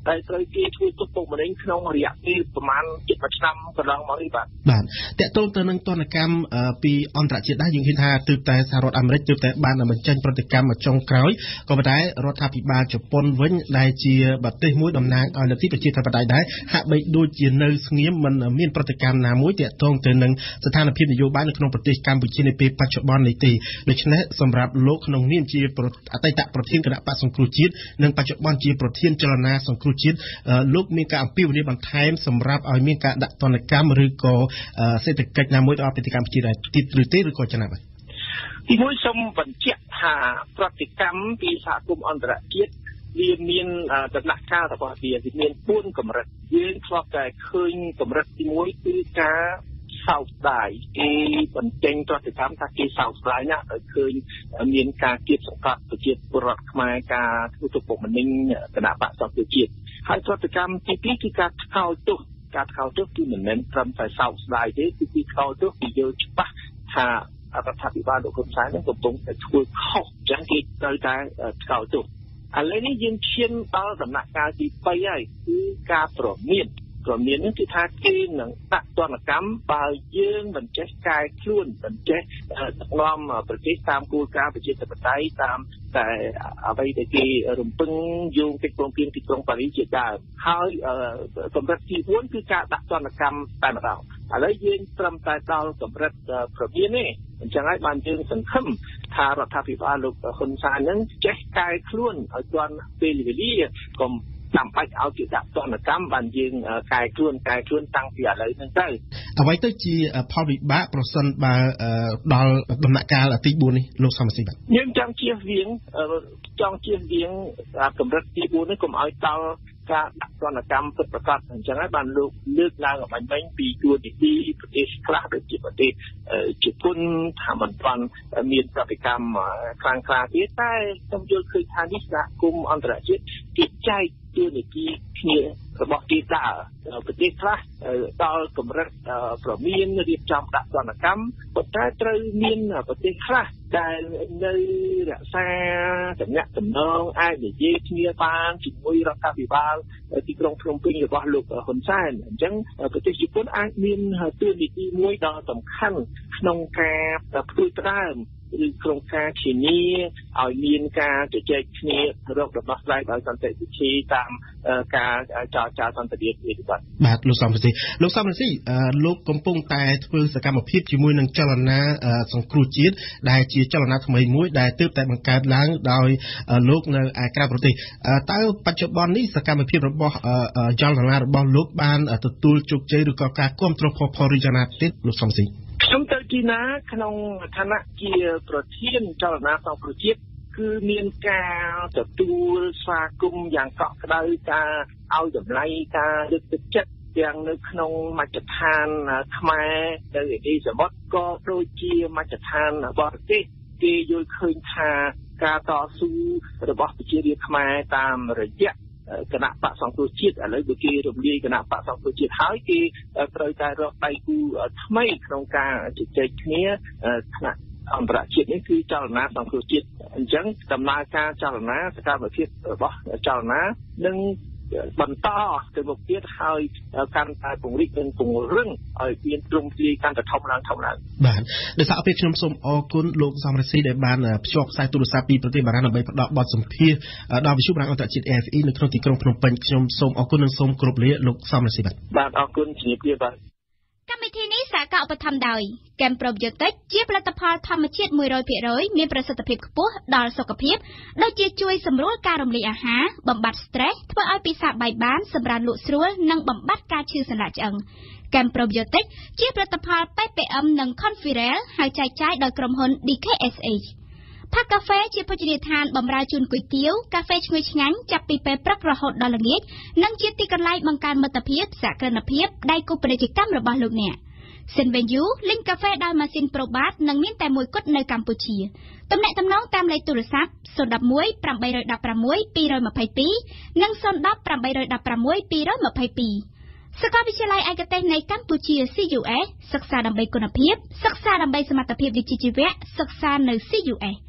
តែត្រូវគេធ្វើទុកបុកម្នេញក្នុងរយៈពេលប្រមាណជិតមួយឆ្នាំកន្លងមកនេះបាទបាទតកតងទៅនឹងទណ្ឌកម្មពីអន្តរជាតិដែរយើងឃើញថាទើបតែសហរដ្ឋអាមេរិកទើបតែបានបញ្ចេញប្រតិកម្មមកចុងក្រោយក៏ប៉ុន្តែរដ្ឋាភិបាលជប៉ុនវិញដែលជាប្រទេសមួយតំណាងឲ្យលទ្ធិប្រជាធិបតេយ្យដែរហាក់បីដូចជានៅស្ងៀមមិនមានប្រតិកម្មណាមួយតកតងទៅនឹងស្ថានភាពនយោបាយនៅក្នុងប្រទេសកម្ពុជានាពេលបច្ចុប្បន្ននេះទេដូច្នេះសម្រាប់លោកក្នុងនាមជាអតីតប្រធានគណៈបកសង្គ្រោះជាតិនិងបច្ចុប្បន្នជាប្រធានចលនាសង្គ្រោះជាតិលោកមានការអំពាវនាវបន្ថែមសម្រាប់ឲ្យមានការដាក់ទណ្ឌកម្មឬក៏សេដ្ឋកិច្ចណាមួយដល់ប្រទេសកម្ពុជាដែរទៀតឬទេឬក៏ចំណាប់ទីមួយសូមបញ្ជាក់ថាប្រតិកម្មពីសហគមន៍អន្តរជាតិវាមានដំណាក់កាលរបស់វាវាមានបួនកម្រិតយើងធ្លាប់តែឃើញកម្រិតទីមួយគឺការសោកស្ដាយគេបញ្ចេញប្រតិកម្មថាគេសោកស្ដាយណាស់ដោយឃើញមានការគៀបសង្កត់ប្រជាពលរដ្ឋខ្មែរការធ្វើទុកបុកម្នេញគណៈបក្សសង្គ្រោះជាតិហើយប្រតិកម្មទីពីរគឺការថ្កោលទោសការថ្កោលទោសគឺមិនមែនត្រឹមតែសោកស្ដាយទេគឺគេថ្កោលទោសពីយើងច្បាស់ថារដ្ឋាភិបាលលោកហ៊ុនសែននឹងកំពុងតែធ្វើខុសអញ្ចឹងគេត្រូវតែថ្កោលទោសឥឡូវនេះយើងឈានដល់ដំណាក់កាលទីបីហើយគឺការប្រមានប្រមាននេះគឺថាគេនឹងដាក់ទណ្ឌកម្មបើយើងមិនចេះកែខ្លួនមិនចេះដឹកនាំប្រទេសតាមគោលការណ៍ប្រជាធិបតេយ្យតាមតែអ្វីដែលគេរំពឹងយោងកិច្ចព្រមព្រៀងទីក្រុងប៉ារីសជាដើមហើយកម្រិតទីបួនគឺការដាក់ទណ្ឌកម្មតែម្ដងឥឡូវយើងត្រឹមតែដល់កម្រិតប្រមានទេអញ្ចឹងហើយបានយើងសង្ឃឹមថារដ្ឋាភិបាលលោកហ៊ុនសែននឹងចេះកែខ្លួនឲ្យទាន់ពេលវេលាកុំតាមបាច់ឲ្យគេដាក់ទណ្ឌកម្មបានយើងកែខ្លួនកែខ្លួនតាំងពីឥឡូវហ្នឹងទៅអ្វីទៅជាផលវិបាកប្រសិនបើដល់ដំណាក់កាលទីបួននេះលោកសំស៊ីបាទយើងចង់ជៀសវាងចង់ជៀសវាងកម្រិតទីបួននេះកុំឲ្យដល់ការដាក់ទណ្ឌកម្មពិតប្រាកដអញ្ចឹងហើយបានលោកលើកឡើងអំបញ្ញពីទួលនីតិប្រទេសខ្លះដូចជាប្រទេសជប៉ុនថាមិនទាន់មានប្រតិកម្មខ្លាំងក្លាទៀតតែខ្ញុំយល់ឃើញថានេះសហគមន៍អន្តរជាតិគេចែកទួលនីតិគ្នារបស់គេដែរប្រទេសខ្លះដល់កម្រិតប្រមានរៀបចំដាក់ទណ្ឌកម្មប៉ុន្តែត្រូវមានប្រទេសខ្លះដែលនៅរក្សាតំណែងតំណងអាចនិយាយគ្នាបានជាមួយរដ្ឋាភិបាលទីក្រុងភ្នំពេញរបស់លោកហ៊ុនសែនអញ្ចឹងប្រទេសជប៉ុនអាចមានទួលនីតិមួយដ៏សំខាន់ក្នុងការធ្វើត្រើមឬក្រុមការធានាឲ្យមានការជជែកគ្នារកដំណោះស្រាយដោយសន្តិវិធីតាមការចរចាសន្តិភាពនេះបាទបាទលោកសំស៊ីលោកសំស៊ីលោកកំពុងតែធ្វើសកម្មភាពជាមួយនឹងចលនាសង្គ្រោះជាតិដែលជាចលនាថ្មីមួយដែលទើបតែបង្កើតឡើងដោយលោកនៅឯក្រៅប្រទេសតើបច្ចុប្បន្ននេះសកម្មភាពរបស់ចលនារបស់លោកបានទទួលជោគជ័យឬក៏ការគាំទ្រផុសផុលឬយ៉ាងណាទៀតលោកសំស៊ីខ្ញុំទៅទីណាក្នុងឋានៈជាប្រធានចលនាសង្គ្រោះជាតិគឺមានការទទួលស្វាគមន៍យ៉ាងកក់ក្ដៅការឲ្យតម្លៃការលើកទឹកចិត្តទាំងនៅក្នុងមជ្ឈដ្ឋានខ្មែរនៅឯនេះសមុទ្រក៏ដូចជាមជ្ឈដ្ឋានបរទេសគេយល់ឃើញថាការតស៊ូរបស់ប្រជារាស្ត្រខ្មែរតាមរយៈគណៈបក្សសង្គ្រោះជាតិឥឡូវគេរំលាយគណៈបក្សសង្គ្រោះជាតិហើយគេត្រូវតែរកដៃគូថ្មីក្នុងការជជែកគ្នាថ្នាក់អន្តរជាតិនេះគឺចលនាសង្គ្រោះជាតិអញ្ចឹងដំណើរការចលនាសកម្មភាពរបស់ចលនានឹងបន្តទៅមុខទៀតហើយកាន់តែពង្រីកនិងពង្រឹងឲ្យមានទ្រង់ទ្រាយកាន់តែធំឡើងធំឡើងបាទដោយសារពេលខ្ញុំសូមអរគុណលោកសំរងស៊ីដែលបានភ្ជាប់ខ្សែទូរស័ព្ទពីប្រទេសបារាំងដើម្បីផ្ដល់បទសម្ភាសន៍ដល់វិទ្យុបារាំងអន្តរជាតិ A F E នៅក្នុងទីក្រុងភ្នំពេញខ្ញុំសូមអរគុណនិងសូមគោរពលាលោកសំរងស៊ីបាទបាទអរគុណជំរាបលាបាទកម្មវិធីនេះសហការឧបត្ថម្ភដោយ Kem Probiotic ជាផលិតផលធម្មជាតិ មួយរយភាគរយ មានប្រសិទ្ធភាពខ្ពស់ដល់សុខភាពដូចជាជួយសម្រួលការរំលាយអាហារបំបាត់ stress ធ្វើឲ្យពិសាបាយបានសម្រាប់លក់ស្រួលនិងបំបាត់ការឈឺសន្លាក់ឆ្អឹង Kem Probiotic ជាផលិតផល P P M និង Conferel ហើយចែកចាយដោយក្រុមហ៊ុន D K S H ផាកកាហ្វេជាភោជនីយដ្ឋានបម្រើជូនគុយទាវកាហ្វេឈ្ងុយឆ្ងាញ់ចាប់ពីពេលព្រឹករហូតដល់ល្ងាចនិងជាទីកន្លែងបង្កើនមិត្តភាពសក្តិភាពដៃគូពាណិជ្ជកម្មរបស់លោកអ្នកSinvenju លីងកាហ្វេដោយម៉ាស៊ីន Probat និងមានតែមួយគត់នៅកម្ពុជាទំនាក់ទំនងតាមលេខទូរស័ព្ទ ศูนย์ หนึ่ง หนึ่ง แปด หนึ่ง หก สอง สอง ពីរ ยี่สิบ สองនិង ศูนย์ หนึ่ง แปด หนึ่ง หก สอง ពីរ ยี่สิบ สองសាកលវិទ្យាល័យឯកទេសនៃកម្ពុជា C U S សិក្សាដើម្បីគុណភាពសិក្សាដើម្បីសមត្ថភាពវិជ្ជាជីវៈសិក្សានៅ C U S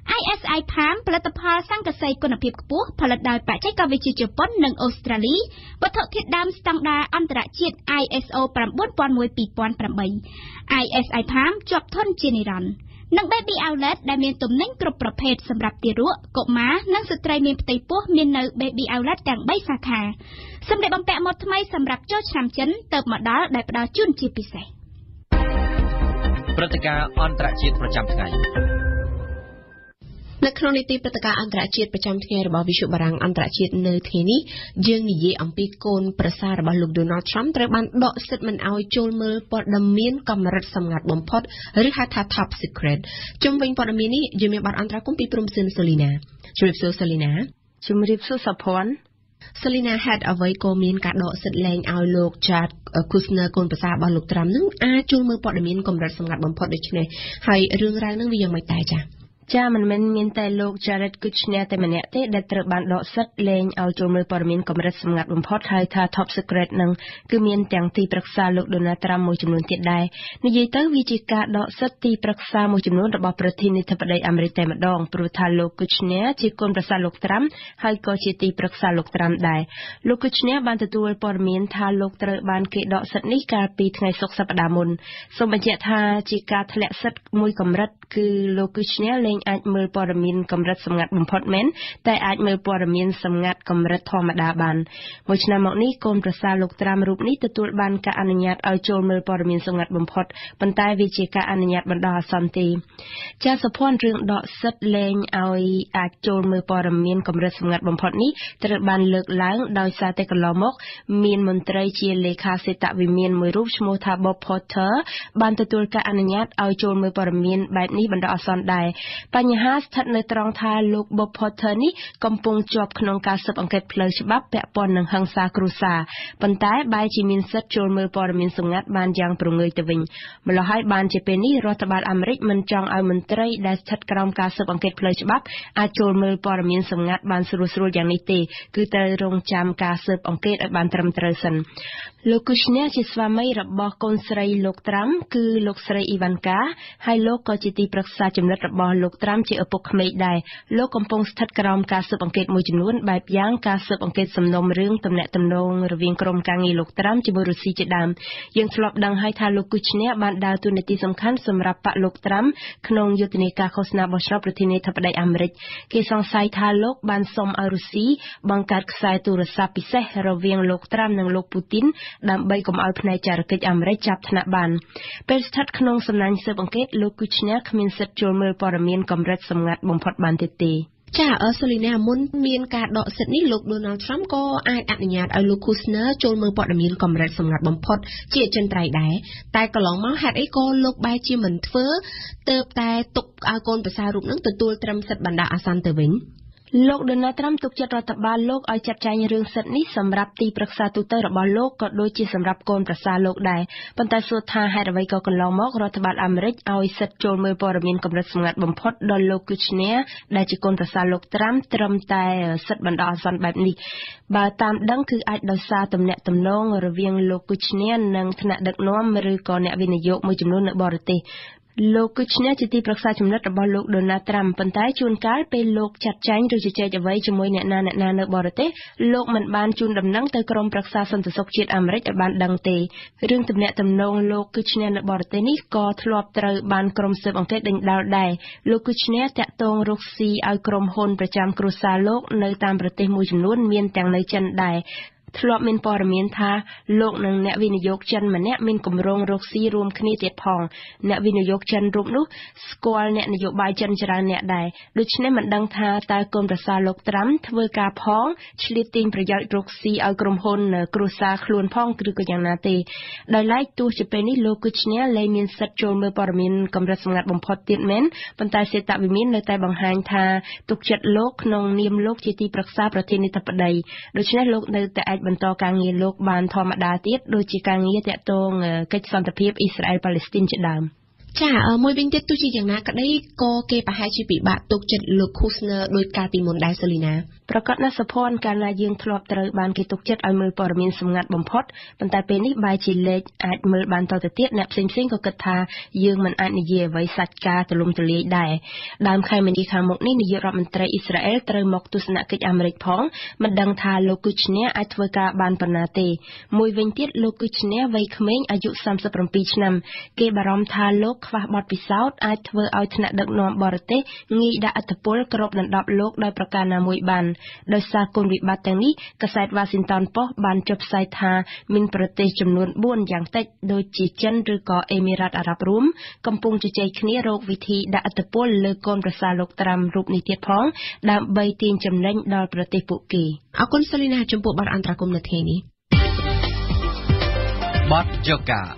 ไอ เอส ไอ Palm ផលិតផលសង្កសីគុណភាពខ្ពស់ផលិតដោយបច្ចេកវិទ្យាជប៉ុននិងអូស្ត្រាលីវត្ថុធាតុដើមស្តង់ដារអន្តរជាតិ ไอ เอส โอ nine thousand one two thousand eight ไอ เอส ไอ Palm ជាប់ធន់ជានិរន្តរ៍និង Baby Outlet ដែលមានទំនិញគ្រប់ប្រភេទសម្រាប់ទារកកុមារនិងស្ត្រីមានផ្ទៃពោះមាននៅ Baby Outlet ទាំងបីសាខាសម្រាប់បំពាក់ម៉ូដថ្មីសម្រាប់ចូលឆ្នាំចិនទៅមកដល់ដែលផ្ដល់ជូនជាពិសេសព្រឹត្តិការណ៍អន្តរជាតិប្រចាំថ្ងៃនៅក្នុងនីតិព្រឹត្តិការណ៍អន្តរជាតិប្រចាំថ្ងៃរបស់វិទ្យុបារាំងអន្តរជាតិនៅថ្ងៃនេះយើងនិយាយអំពីកូនប្រសាររបស់លោក Donald Trump ត្រូវបានដកសិទ្ធិមិនឲ្យចូលមើលព័ត៌មានកម្រិតសម្ងាត់បំផុតឬហៅថា Top Secret ជុំវិញព័ត៌មាននេះយើងមានបទអន្តរាគមន៍ពីព្រំសឿនសូលីណាជំរាបសួរសូលីណាជំរាបសួរសុភ័ណ្ឌសូលីណាហេតុអ្វីក៏មានការដកសិទ្ធិលែងឲ្យលោក Jared Kushner កូនប្រសាររបស់លោក Trump នឹងអាចចូលមើលព័ត៌មានកម្រិតសម្ងាត់បំផុតដូចនេះហើយរឿងរ៉ាវនឹងវាយ៉ាងម៉េចដែរចា៎ចាមិនមែនមានតែលោក Jared Kushner តែម្នាក់ទេដែលត្រូវបានដកសិទ្ធិលែងឲ្យចូលមើលព័ត៌មានកម្រិតសម្ងាត់បំផុតហៅថា Top Secret នឹងគឺមានទាំងទីប្រឹក្សាលោក Donald Trump មួយចំនួនទៀតដែរនិយាយទៅវាជាការដកសិទ្ធិទីប្រឹក្សាមួយចំនួនរបស់ប្រធានាធិបតីអាមេរិកតែម្ដងព្រោះថាលោក Kushner ជាកូនប្រសារលោក Trump ហើយក៏ជាទីប្រឹក្សាលោក Trump ដែរលោក Kushner បានទទួលព័ត៌មានថាលោកត្រូវបានគេដកសិទ្ធិនេះកាលពីថ្ងៃសុក្រសប្តាហ៍មុនសូមបញ្ជាក់ថាជាការធ្លាក់សិទ្ធិមួយកម្រិតគឺលោក Kushner លែងអាចមើលព័ត៌មានកម្រិតសម្ងាត់បំផុតមែនតែអាចមើលព័ត៌មានសម្ងាត់កម្រិតធម្មតាបានមួយឆ្នាំមកនេះកូនប្រសារលោក Trump រូបនេះទទួលបានការអនុញ្ញាតឲ្យចូលមើលព័ត៌មានសម្ងាត់បំផុតប៉ុន្តែវាជាការអនុញ្ញាតបណ្ដោះអាសន្នទេចាសភ័ណ្ឌរឿងដកសិទ្ធិលែងឲ្យអាចចូលមើលព័ត៌មានកម្រិតសម្ងាត់បំផុតនេះត្រូវបានលើកឡើងដោយសារតែកន្លងមកមានមន្ត្រីជាលេខាសេតវិមានមួយរូបឈ្មោះថា Bob Porter បានទទួលការអនុញ្ញាតឲ្យចូលមើលព័ត៌មានបែបនេះបណ្ដោះអាសន្នដែរបញ្ហាស្ថិតនៅត្រង់ថាលោក Bob Porter នេះកំពុងជាប់ក្នុងការស៊ើបអង្កេតផ្លូវច្បាប់ពាក់ព័ន្ធនឹងហិង្សាគ្រួសារប៉ុន្តែបែរជាមានសិទ្ធិចូលមើលព័ត៌មានសម្ងាត់បានយ៉ាងប្រងើយទៅវិញម្ល៉េះហើយបានជាពេលនេះរដ្ឋបាលអាមេរិកមិនចង់ឲ្យមន្ត្រីដែលស្ថិតក្រោមការស៊ើបអង្កេតផ្លូវច្បាប់អាចចូលមើលព័ត៌មានសម្ងាត់បានស្រួលស្រួលយ៉ាងនេះទេគឺត្រូវរងចាំការស៊ើបអង្កេតឲ្យបានត្រឹមត្រូវសិនលោក Kushner ជាស្វាមីរបស់កូនស្រីលោក Trump គឺលោកស្រី Ivanka ហើយលោកក៏ជាទីប្រឹក្សាចំណិតរបស់លោក Trump ជាឪពុកក្មេកដែរលោកកំពុងស្ថិតក្រោមការស៊ើបអង្កេតមួយចំនួនបែបយ៉ាងការស៊ើបអង្កេតសំណុំរឿងទំនាក់ទំនងរវាងក្រុមការងារលោក Trump ជាមួយរុស្ស៊ីជាដើមយើងធ្លាប់ដឹងហើយថាលោក Kushner បានដើរតួនាទីសំខាន់សម្រាប់បកលោក Trump ក្នុងយុទ្ធនាការឃោសនាបោះឆ្នោតប្រធានាធិបតីអាមេរិកគេសង្ស័យថាលោកបានសុំឲ្យរុស្ស៊ីបង្កើតខ្សែទូរស័ព្ទពិសេសរវាងលោក Trump និងលោក Putin ដើម្បីកុំឲ្យផ្នែកចារកិច្ចអាមេរិកចាប់ថ្នាក់បានពេលស្ថិតក្នុងសំណាញ់ស៊ើបអង្កេតលោក Kushner គ្មានសិទ្ធិចូលមើលព័ត៌មានកម្រិតសម្ងាត់បំផុតបានទៀតទេចាអឺសូលីណាមុនមានការដកសិទ្ធិនេះលោក Donald Trump ក៏អាចអនុញ្ញាតឲ្យលោក Kushner ចូលមើលព័ត៌មានកម្រិតសម្ងាត់បំផុតជាអចិន្ត្រៃយ៍ដែរតែកន្លងមកហេតុអីក៏លោកបែរជាមិនធ្វើទើបតែទុកឲ្យកូនប្រសាររូបនឹងទទួលត្រឹមសិទ្ធិបណ្ដោះអាសន្នទៅវិញលោក Donald Trump ទុកចិត្តរដ្ឋបាលលោកឲ្យចាត់ចែងរឿងសិទ្ធិនេះសម្រាប់ទីប្រឹក្សាទូទៅរបស់លោកក៏ដូចជាសម្រាប់កូនប្រសារលោកដែរប៉ុន្តែសួរថាហេតុអ្វីក៏កន្លងមករដ្ឋបាលអាមេរិកឲ្យសិទ្ធិចូលមើលព័ត៌មានកម្រិតសម្ងាត់បំផុតដល់លោក Kushner ដែលជាកូនប្រសារលោក Trump ត្រឹមតែសិទ្ធិបណ្ដោះអាសន្នបែបនេះបើតាមដឹងគឺអាចដោយសារទំនាក់ទំនងរវាងលោក Kushner និងថ្នាក់ដឹកនាំឬក៏អ្នកវិនិយោគមួយចំនួននៅបរទេសលោក Kushner ជាទីប្រឹក្សាចំណិតរបស់លោក Donald Trump ប៉ុន្តែជួនកាលពេលលោកចាត់ចែងឬជជែកអ្វីជាមួយអ្នកណាអ្នកណានៅបរទេសលោកមិនបានជូនដំណឹងទៅក្រុមប្រឹក្សាសន្តិសុខជាតិអាមេរិកឲ្យបានដឹងទេរឿងទំនាក់ទំនងលោក Kushner នៅបរទេសនេះក៏ធ្លាប់ត្រូវបានក្រុមស៊ើបអង្កេតដេញដោលដែរលោក Kushner តាក់ទងរកស៊ីឲ្យក្រុមហ៊ុនប្រចាំគ្រួសារលោកនៅតាមប្រទេសមួយចំនួនមានទាំងនៅចិនដែរធ្លាប់មានព័ត៌មានថាលោកនិងអ្នកវិនិយោគចិនម្នាក់មានគម្រោងរកស៊ីរួមគ្នាទៀតផងអ្នកវិនិយោគចិនរូបនោះស្គាល់អ្នកនយោបាយចិនច្រើនអ្នកដែរដូច្នេះមិនដឹងថាតើកូនប្រសារលោក Trump ធ្វើការផងឆ្លៀតទាញប្រយោជន៍រកស៊ីឲ្យក្រុមហ៊ុនគ្រួសារខ្លួនផងឬក៏យ៉ាងណាទេដោយឡែកទោះជាពេលនេះលោក Kushner លែងមានសិទ្ធិចូលមើលព័ត៌មានកម្រិតសម្ងាត់បំផុតទៀតមែនប៉ុន្តែសេតវិមាននៅតែបង្ហាញថាទុកចិត្តលោកក្នុងនាមលោកជាទីប្រឹក្សាប្រធានាធិបតីដូច្នេះលោកនៅតែអាចបន្តការងារលោកបានធម្មតាទៀតដូចជាការងារតាក់ទងកិច្ចសន្តិភាពអ៊ីស្រាអែលប៉ាឡេស្ទីនជាដើមចាមួយវិញទៀតទោះជាយ៉ាងណាក្តីក៏គេប្រហែលជាពិបាកទុកចិត្តលោក Kushner ដោយកាលពីមុនដែរសេលីណាប្រកាសណាស់សុភ័ណ្ឌកាលណាយើងធ្លាប់ត្រូវបានគេទុកចិត្តឲ្យមើលព័ត៌មានសម្ងាត់បំផុតប៉ុន្តែពេលនេះបែរជាលេខអាចមើលបានតទៅទៀតអ្នកផ្សេងៗក៏គិតថាយើងមិនអាចនិយាយអ្វីសាច់ការទូលំទូលាយដែរដើមខែមីនាខាងមុខនេះនាយករដ្ឋមន្ត្រីអ៊ីស្រាអែលត្រូវមកទស្សនកិច្ចអាមេរិកផងមិនដឹងថាលោក Kushner អាចធ្វើការបានប៉ុណ្ណាទេមួយវិញទៀតលោក Kushner វ័យក្មេងអាយុសាមសិប៧ឆ្នាំគេបារម្ភថាលោកខ្វះបទពិសោធន៍អាចធ្វើឲ្យថ្នាក់ដឹកនាំបរទេសងាយដាក់ឥទ្ធិពលគ្របដណ្ដប់លោកដោយប្រការណាមួយបានដោយសារគុណវិបត្តិទាំងនេះកាសែត Washington Post បានចុះផ្សាយថាមានប្រទេសចំនួនបួនយ៉ាងតិចដូចជាចិនឬក៏អេមីរ៉ាតអារ៉ាប់រួមកំពុងជជែកគ្នារកវិធីដាក់ឥទ្ធិពលលើកូនប្រសារលោកត្រាំរូបនេះទៀតផងដើម្បីទាញចំណេញដល់ប្រទេសពួកគេអរគុណសេលីណាចំពោះបទអន្តរកម្មនៅថ្ងៃនេះបទយូហ្គា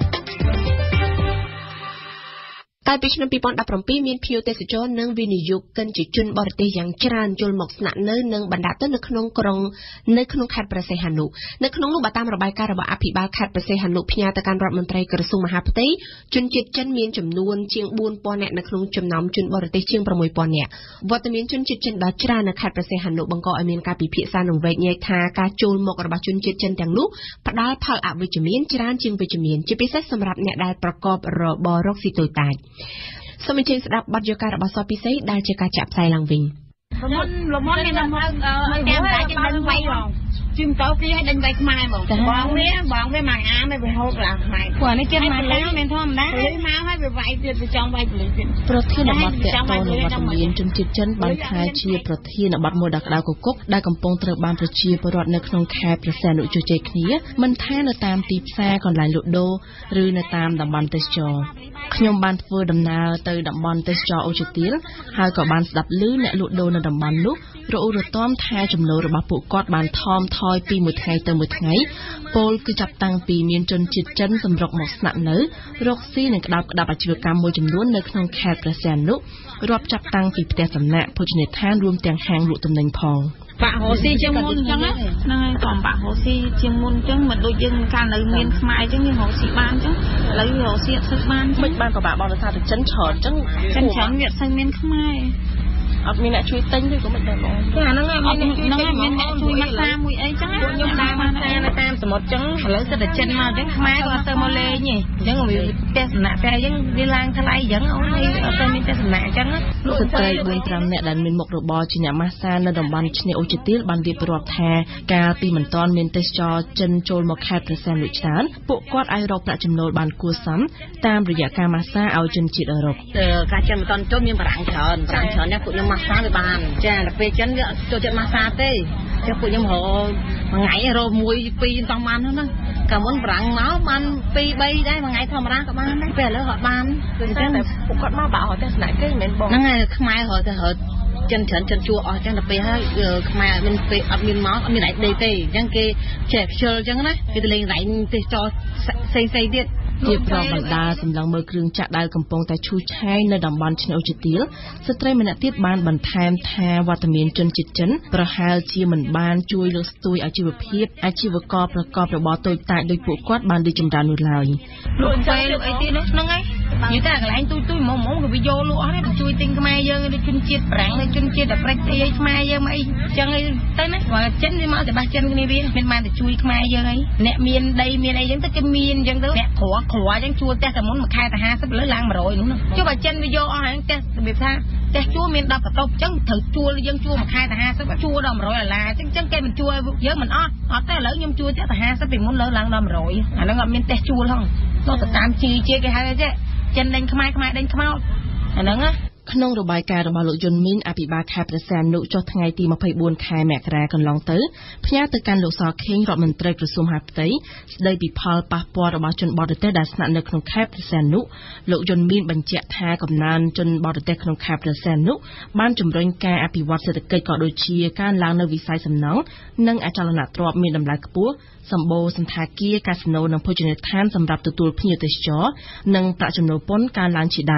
កាលពីឆ្នាំពីរពាន់ដប់ប្រាំពីរមានភ្ញៀវទេសចរនិងវិនិយោគិនជាជនបរទេសយ៉ាងច្រើនចូលមកស្នាក់នៅនិងបណ្ដាក់ទុននៅក្នុងក្រុងនៅក្នុងខេត្តព្រះសីហនុនៅក្នុងនោះបើតាមរបាយការណ៍របស់អភិបាលខេត្តព្រះសីហនុផ្ញើទៅកាន់រដ្ឋមន្ត្រីក្រសួងមហាផ្ទៃជនជាតិចិនមានចំនួនជាងបួនពាន់នាក់នៅក្នុងចំណោមជនបរទេសជាងប្រាំមួយពាន់នាក់វត្តមានជនជាតិចិនដ៏ច្រើននៅខេត្តព្រះសីហនុបង្កឲ្យមានការពិភាក្សានិងវែកញែកថាការចូលមករបស់ជនជាតិចិនទាំងនោះផ្ដល់ផលអវិជ្ជមានច្រើនជាងវិជ្ជមានជាពិសេសសម្រាប់អ្នកដែលប្រកបរបររកស៊ីតូចតាចសូមអញ្ជើញស្ដាប់បទយូហ្គារបស់សពិសេសដែលជាការចាក់ផ្សាយឡើងវិញលមុនលមុនមានដល់មកទាំងតែជាដេញវៃបងជិះទៅគេឲ្យដេញវៃខ្មែរបងបងវាបងវាមកអាមិនវាហូបឡាខ្មែរព្រោះនេះគេមកឡាមានធម្មតាគេមកឲ្យវាវៃទៀតវាចង់វៃពលិសទៀតប្រធានបទតេតតនៅវត្តមានជនជាតិចិនបានក្លាយជាប្រធានបទមួយដ៏ក្តៅគគុកដែលកំពុងត្រូវបានប្រជាពលរដ្ឋនៅក្នុងខេត្តព្រះសីហនុជជែកគ្នាមិនថានៅតាមទីផ្សារកន្លែងលក់ដូរឬនៅតាមតំបន់ទេសចរខ្ញុំបានធ្វើដំណើរទៅតំបន់ទេសចរអូជាទៀលហើយក៏បានស្ដាប់ឮអ្នកលក់ដូរនៅតំបន់នោះរអ៊ូរទាំថាចំណូលរបស់ពួកគាត់បានថមថយពីមួយថ្ងៃទៅមួយថ្ងៃពលគឺចាប់តាំងពីមានជនជាតិចិនសម្រុកមកស្នាក់នៅរកស៊ីនិងក្តាប់ក្តាប់អាជីវកម្មមួយចំនួននៅក្នុងខេត្តព្រះសីហនុរាប់ចាប់តាំងពីផ្ទះសំណាក់ភោជនីយដ្ឋានរួមទាំងហាងលក់ទំនិញផងបាក់ហូស៊ីជាងមុនអញ្ចឹងហ្នឹងហើយក៏បាក់ហូស៊ីជាងមុនអញ្ចឹងមិនដូចយើងកាលនៅមានខ្មែរអញ្ចឹងយើងហូស៊ីបានអញ្ចឹងឥឡូវហូស៊ីអត់សូវបានមិនបានប្របាក់បរិស័ទទៅចិនច្រើនអញ្ចឹងចិនច្រើនវាអត់សូវមានខ្មែរអត់មានអ្នកជួយទិញទេក៏មិនដែរបងចាហ្នឹងហើយមានអ្នកជួយទិញមានអ្នកជួយម៉ាសាមួយអីចឹងពួកខ្ញុំដើរម៉ាសានៅតាមសមុទ្រចឹងឥឡូវសិតតែចិនមកអញ្ចឹងខ្មែរក៏អត់ទៅមកលេងទេអញ្ចឹងវាទស្សនៈតែអញ្ចឹងវាឡើងថ្លៃអញ្ចឹងអូនអត់ទៅមានទស្សនៈអញ្ចឹងលោកស្ត្រីបួនប្រាំនាក់ដែលមានមុខរបរជាអ្នកម៉ាសានៅតំបន់ឆ្នេរអូជាទៀលបានរៀបរាប់ថាកាលពីមិនទាន់មានទេសចរចិនចូលមកខេត្តព្រះសីហនុច្រើនពួកគាត់អាចរកប្រាក់ចំណូលបានគួរសមតាមរយៈការម៉ាសាឲ្យជនជាតិអឺរ៉ុបការចិនមិនទាន់ចូលមានបារាំងច្រើនបារាំងច្រើនណាស់ពួកខ្ញុំម៉ាសាវាបានចាដល់ពេលចិនវាចូលចិត្តម៉ាសាទេចាពួកខ្ញុំរកមួយថ្ងៃរកមួយពីរต้องបានហ្នឹងកាលមុនបារាំងមកបានពីរបីដែរមួយថ្ងៃធម្មតាក៏បានដែរពេលឥឡូវអត់បានគឺអញ្ចឹងតែពួកគាត់មកបាក់រកទស្សនៈគេមិនមែនបងហ្នឹងហើយខ្មែររកទៅរកចិនច្រើនចិនជួអស់អញ្ចឹងដល់ពេលហើយខ្មែរអត់មានពេលអត់មានមកអត់មានរៃដេកទេអញ្ចឹងគេចេះខ្ជិលអញ្ចឹងណាគេទៅលេងរៃទេសចរផ្សេងផ្សេងទៀតជាប្របណ្ដាសម្លឹងមើលគ្រឿងចាក់ដែលកំពុងតែឈូសឆាយនៅតំបន់ឆ្នេរអូជាទៀលស្ត្រីម្នាក់ទៀតបានបន្ថែមថាវត្តមានជនជាតិចិនប្រហែលជាមិនបានជួយលើកស្ទួយអាជីវភាពអាជីវករប្រកបរបរតូចតាចដោយពួកគាត់បានរីកចម្រើននោះឡើយលោកពេលលោកអីទៀតហ្នឹងហើយនិយាយតែកន្លែងទូទូមុំមុំក៏វាយកលក់អស់ដែរជួយទិញខ្មែរយើងដូចជនជាតិប្រាំងដូចជនជាតិតែប្រិចអីខ្មែរយើងមកអីចឹងអីទៅណាគាត់ចិនវាមកតែបាសចិនគ្នាវាមិនបានតែជួយខ្មែរយើងអីអ្នកមានដីមានអីចឹងទៅគេមានចឹងទៅអ្នកក្រក្រអញ្ចឹងជួលផ្ទះតែមុនមួយខែតែห้าสิบលើឡើងមួយរយនោះចុះបើចិនវាយកអស់ហ្នឹងផ្ទះរបៀបថាផ្ទះជួលមានដប់កតប់ចឹងត្រូវជួលយើងជួលមួយខែតែห้าสิบជួលដល់មួយរយដុល្លារចឹងចឹងគេមិនជួលយើងមិនអស់អត់ទេឥឡូវខ្ញុំជួលផ្ទះតែห้าสิบពីមុនលើឡើងដល់មួយរយអាហ្នឹងអត់មានផ្ទះជួលហ្នឹងទៅតាមជីជាគេហៅអីចេះចិនដេញខ្មែរខ្មែរដេញខ្មោចអាហ្នឹងណាក្នុងរបាយការណ៍របស់លោកយុនមីនអភិបាលខេត្តព្រះសីហនុចុះថ្ងៃទីម្ភៃបួនខែមករាកន្លងទៅផ្ញើទៅកាន់លោកសខេងរដ្ឋមន្ត្រីក្រសួងមហាផ្ទៃស្ដីពីផលប៉ះពាល់របស់ជនបរទេសដែលស្នាក់នៅក្នុងខេត្តព្រះសីហនុលោកយុនមីនបញ្ជាក់ថាកំណើនជនបរទេសក្នុងខេត្តព្រះសីហនុបានជំរុញការអភិវឌ្ឍសេដ្ឋកិច្ចក៏ដូចជាការឡើងនៅវិស័យសំណង់និងអចលនទ្រព្យមានតម្លៃខ្ពស់សម្បូរសន្តាគារកាស៊ីណូនិងភោជនីយដ្ឋានសម្រាប់ទទួលភ្ញៀវទេសចរនិងប្រាក់ចំណូលពន្ធកើនឡើងជាដើម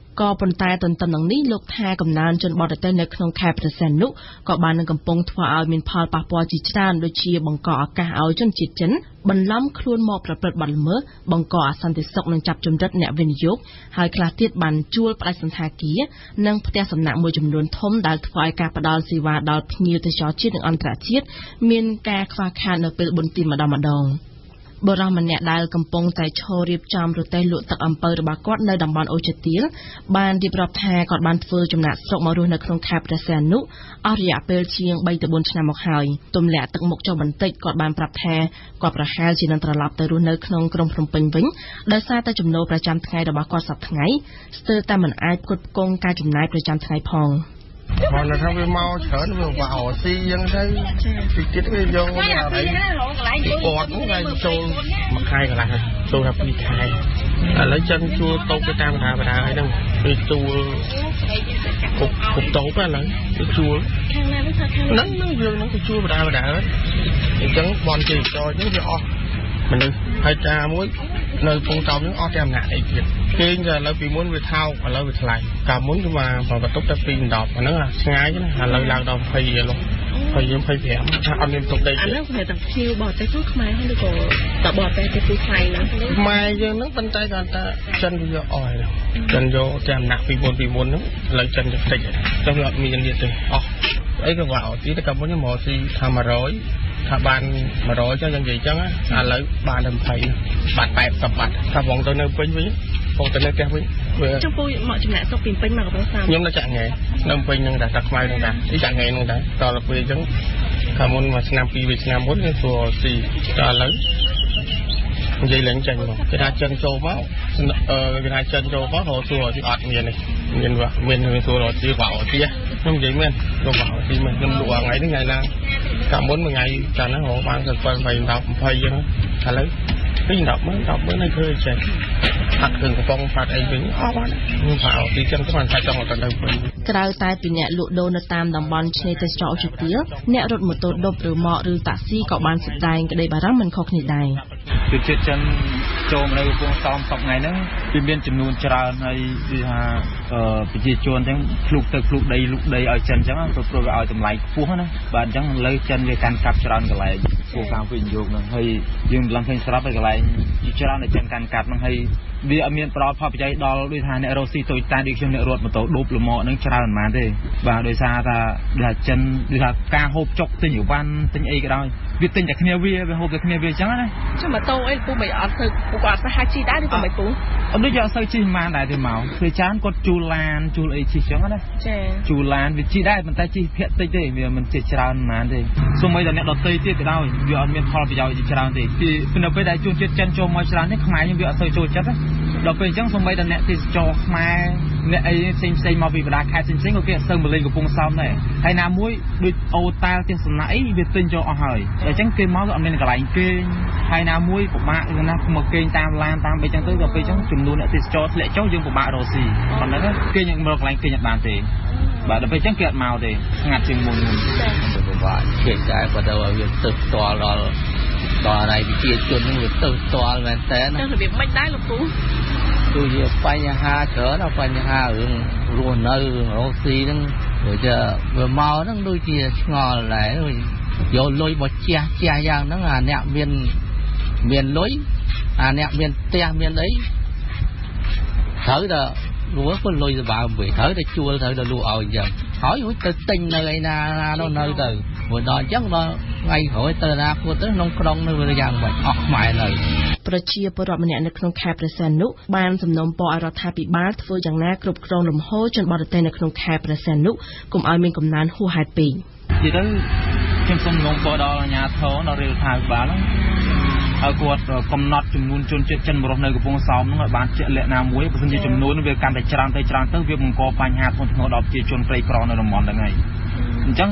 ក៏ប៉ុន្តែទន្ទឹមនឹងនេះលោកថាកំណើនជនបរទេសនៅក្នុងខេត្តព្រះសីហនុក៏បាននឹងកំពុងធ្វើឲ្យមានផលប៉ះពាល់ជាច្រើនដូចជាបង្កឱកាសឲ្យជនជាតិចិនបន្លំខ្លួនមកប្រព្រឹត្តបទល្មើសបង្កអសន្តិសុខនិងចាប់ជំរិតអ្នកវិនិយោគហើយខ្លះទៀតបានជួលផ្ដាច់សន្តាគារនិងផ្ទះសំណាក់មួយចំនួនធំដែលធ្វើឲ្យការផ្ដល់សេវាដល់ភ្ញៀវទេសចរជាតិនិងអន្តរជាតិមានការខ្វះខាតនៅពេលបុណ្យទានម្ដងម្ដងបរិមម្នាក់ដែលកំពុងតែឈររៀបចំរទេះលក់ទឹកអំពៅរបស់គាត់នៅតំបន់អូជាទៀលបានរៀបរាប់ថាគាត់បានធ្វើចំណាក់ស្រុកមករស់នៅក្នុងខេត្តព្រះសីហនុអស់រយៈពេលជាងបីទៅបួនឆ្នាំមកហើយទម្លាក់ទឹកមុខចុះបន្តិចគាត់បានប្រាប់ថាគាត់ប្រហែលជានឹងត្រឡប់ទៅរស់នៅក្នុងក្រុងភ្នំពេញវិញដោយសារតែចំណូលប្រចាំថ្ងៃរបស់គាត់សប្តាហ៍ថ្ងៃស្ទើរតែមិនអាចផ្គត់ផ្គង់ការចំណាយប្រចាំថ្ងៃផងមកនៅថាវាមកច្រើនវាវ៉ាអូស៊ីអញ្ចឹងទៅទីទៀតវាយកមកអីគាត់ហ្នឹងចូលមួយខែកន្លះចូលថាពីរខែឥឡូវចឹងជួលតូបទៅតាមបណ្ដាបណ្ដាអីហ្នឹងវាជួលគ្រប់គ្រប់តូបហ្នឹងវាជួលហ្នឹងហ្នឹងយើងហ្នឹងទៅជួលបណ្ដាបណ្ដាអញ្ចឹងបនជិះចោអញ្ចឹងវាអស់មនុស្សហើយការមួយនៅពងតោមហ្នឹងអស់តែអំណាចអីទៀតគេឥឡូវពីមុនវាថោកឥឡូវវាថ្លៃកាលមុនគឺមកបន្ទប់តែពីរដប់អាហ្នឹងឆ្ងាយណាឥឡូវឡើងដល់ยี่สิบឡុះហើយយើងยี่สิบห้าថាអត់មានទុកដីទេអាហ្នឹងគេតែភៀវបរទេសទៅខ្មែរហើយឬក៏តបរទេសទៅពីថ្លៃហ្នឹងខ្មែរយើងហ្នឹងប៉ុន្តែគាត់ថាចិនវាយកអស់ហើយចិនយកតែអំណាចពីមុនពីមុនហ្នឹងឥឡូវចិនទៅតិចចុះវាអត់មានទៀតទេអស់អីក៏វាអត់ទីតែកាលមុនមកស៊ីថាmột trămថាបានmột trămចឹងយ៉ាងនិយាយចឹងឥឡូវបានតែยี่สิบបាត់แปดสิบបាត់ថាបងទៅនៅពេញវិញបងទៅនៅផ្ទះវិញចំពោះមកចំណាក់ស្រុកពីពេញមកកំពង់សាមខ្ញុំនៅចាក់ងែនៅពេញហ្នឹងដែរតាខ្មៅហ្នឹងដែរទីចាក់ងែហ្នឹងដែរតទៅពេលចឹងថាមុនមួយឆ្នាំពីរបីឆ្នាំមុនគេសួរស៊ីតឥឡូវនិយាយឡើងចាញ់មកគេថាចិនចូលមកអឺគេថាចិនចូលមករកសួរទីអត់មានទេមានមានរឿងសួររកទីវ៉ាអូទីខ្ញុំនិយាយមែនទៅវ៉ាអូទីមែនខ្ញុំលក់ថ្ងៃនេះថ្ងៃណាកាលមុនមួយថ្ងៃចាស់ហ្នឹងរកបានទៅbảy mươiដល់ยี่สิบចឹងឥឡូវពីដប់មើលដប់មើលនៅឃើញចេះអត់ឃើញកំប៉ុងផាត់អីវិញអស់បានខ្ញុំថាអូទីចឹងទៅបានតែចង់ទៅទៅវិញក្រៅតែពីអ្នកលក់ដូរនៅតាមតំបន់ឆ្នេរទេសចរអូជាទៀលអ្នករត់ម៉ូតូឌុបឬម៉កឬតាក់ស៊ីក៏បានសម្ដែងក្តីបារម្ភមិនខុសគ្នាដែរជនជាតិចិនចូលនៅកំពង់សោមសប្តាហ៍ថ្ងៃហ្នឹងវាមានចំនួនច្រើនហើយគឺថាប្រជាជនអញ្ចឹងភ្លុកទៅភ្លុកដីលុកដីឲ្យចិនអញ្ចឹងព្រោះព្រោះវាឲ្យតម្លៃខ្ពស់ណាបាទអញ្ចឹងលើចិនវាកាន់កាប់ច្រើនកន្លែងពួកការវិនិយោគហ្នឹងហើយយើងឡើងឃើញស្រាប់ហើយកន្លែងជាច្រើនដែលចិនកាន់កាប់ហ្នឹងហើយវាអត់មានប្រោតផលប្រយោជន៍ដល់ដូចថាអ្នករស់ស៊ីតូចតាដូចខ្ញុំអ្នករត់ម៉ូតូឌុបលម៉ហ្នឹងច្រើនប៉ុន្មានទេបាទដោយសារថាដូចថាចិនដូចថាការហូបចុកទិញអីវ៉ាន់ទិញអីក៏ដោយវាទិញតែគ្នាវាវាហូបតែគ្នាវាអញ្ចឹងណាចាំម៉ូតូអីពូមិនអត់ទៅពូក៏អត់ទៅហាជីដែរឬក៏មិនពូអត់ដូចយកទៅជីប៉ុន្មានដែរទេមកពេលចានគាត់ជួលឡានជួលអីជីអញ្ចឹងណាចាជួលឡានវាជីដែរប៉ុន្តែជីភាគតិចទេវាមិនជីច្រើនប៉ុន្មានទេសូម្បីតែអ្នកដទៃទៀតក៏ដោយវាអត់មានផលប្រយោជន៍ជាច្រើនទេពីនៅពេលដែលជួនជាតិចិនចូលមកច្រើននេះខ្មែរយើងវាអត់ទៅចូលចិត្តទេដល់ពេលអញ្ចឹងសូម្បីតែអ្នកទេសចរខ្មែរអ្នកអីផ្សេងផ្សេងមកពីបណ្ដាខេត្តផ្សេងៗក៏គេអត់សូវមកលេងកំពង់សោមដែរហើយណាមួយដូចអូតាល់ទេសនាអីវាទិញចូលអស់ហើយអញ្ចឹងគេមកក៏អត់មានកន្លែងគេងហើយណាមួយពិបាកណាស់មកគេងតាមឡានតាមអីចឹងទៅដល់ពេលអញ្ចឹងចំនួនអ្នកទេសចរធ្លាក់ចុះយើងពិបាករកស៊ីប៉ុណ្ណឹងគេយើងមកកន្លែងគេងអត់បានទេបាទដល់ពេលអញ្ចឹងគេអត់មកទេស្ងាត់ជាងមុនមុនពិបាកគេតែបើទៅវាទឹកស្ទាល់ដល់ដល់ឯវិជាជននឹងវាទឹកស្ទាល់មែនតើចឹងរបៀបមិនដែរលោកពូគឺជាបញ្ហាច្រើនបញ្ហារឿងរស់នៅរឿងរកស៊ីហ្នឹងដូចជាវាមកហ្នឹងដូចជាឆ្ងល់ដែរយកលុយមកជះជះយ៉ាងហ្នឹងអាអ្នកមានមានលុយអាអ្នកមានផ្ទះមានអីត្រូវតែលួចលុយទៅបើវិញត្រូវតែជួលត្រូវតែលួចឲ្យអញ្ចឹងហើយទៅទិញនៅឯណានោះនៅទៅមួយដល់អញ្ចឹងដល់ថ្ងៃក្រោយទៅណាគាត់ទៅក្នុងក្រុងនៅយ៉ាងម៉េចអស់ខ្មែរនៅប្រជាពលរដ្ឋម្នាក់នៅក្នុងខេត្តព្រះសីហនុបានសំណូមពរឲ្យរដ្ឋាភិបាលធ្វើយ៉ាងណាគ្រប់គ្រងលំហូរជនបរទេសនៅក្នុងខេត្តព្រះសីហនុកុំឲ្យមានកំណើនហួសហេតុពេកនិយាយទៅខ្ញុំសូមសំណូមពរដល់អាជ្ញាធរដល់រដ្ឋាភិបាលហើយគាត់កំណត់ចំនួនជនជាតិចិនរស់នៅកំពង់សោមនោះឲ្យបានជាក់លាក់ណាមួយបើមិនជាចំនួនវាកាន់តែច្រើនទៅច្រើនទៅវាបង្កបញ្ហាធ្ងន់ធ្ងរដល់ប្រជាជនក្រីក្រនៅតំបន់ហ្នឹងហើយអញ្ចឹង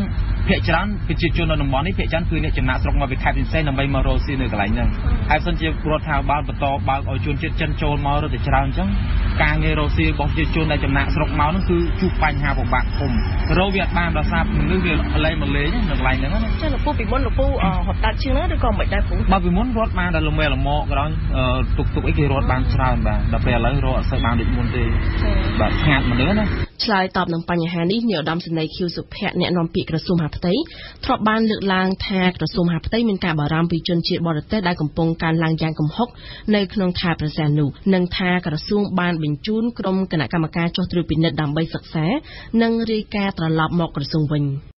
ភាគច្រើនប្រជាជននៅតំបន់នេះភាគច្រើនគឺអ្នកចំណាក់ស្រុកមកពីខេត្តផ្សេងៗដើម្បីមករកស៊ីនៅកន្លែងហ្នឹងហើយបើសិនជារដ្ឋាភិបាលបន្តបើកឲ្យជនជាតិចិនចូលមករត់ទៅច្រើនអញ្ចឹងការងាររកស៊ីរបស់ប្រជាជនដែលចំណាក់ស្រុកមកហ្នឹងគឺជួបបញ្ហាពិបាកធំរកវាអត់បានដោយសារមនុស្សវាលេងមកលេងនៅកន្លែងហ្នឹងណាចាលោកពូពីមុនលោកពូហត់តាត់ជាងហ្នឹងឬក៏មិនដែរពូបើពីមុនរត់បានតែលំមេលមកក្រោយទុកទុកអីគេរត់បានច្រើនបាទដល់ពេលឥឡូវរត់អត់សូវបានដូចមុនទេបាទស្ងាត់មនុស្សណាឆ្លើយតបនឹងបញ្ហានេះនាយឧត្តមសេនីយ៍ខៀវសុភ័ក្រអ្នកនាំពាក្យក្រសួងមហាផ្ទៃធ្លាប់បានលើកឡើងថាក្រសួងមហាផ្ទៃមានការបារម្ភពីជនជាតិបរទេសដែលកំពុងកើនឡើងយ៉ាងគំហុកនៅក្នុងខេត្តព្រះសីហនុនិងថាក្រសួងបានបញ្ជូនក្រុមគណៈកម្មការចុះត្រួតពិនិត្យដើម្បីសិក្សានិងរាយការណ៍ត្រឡប់មកក្រសួងវិញ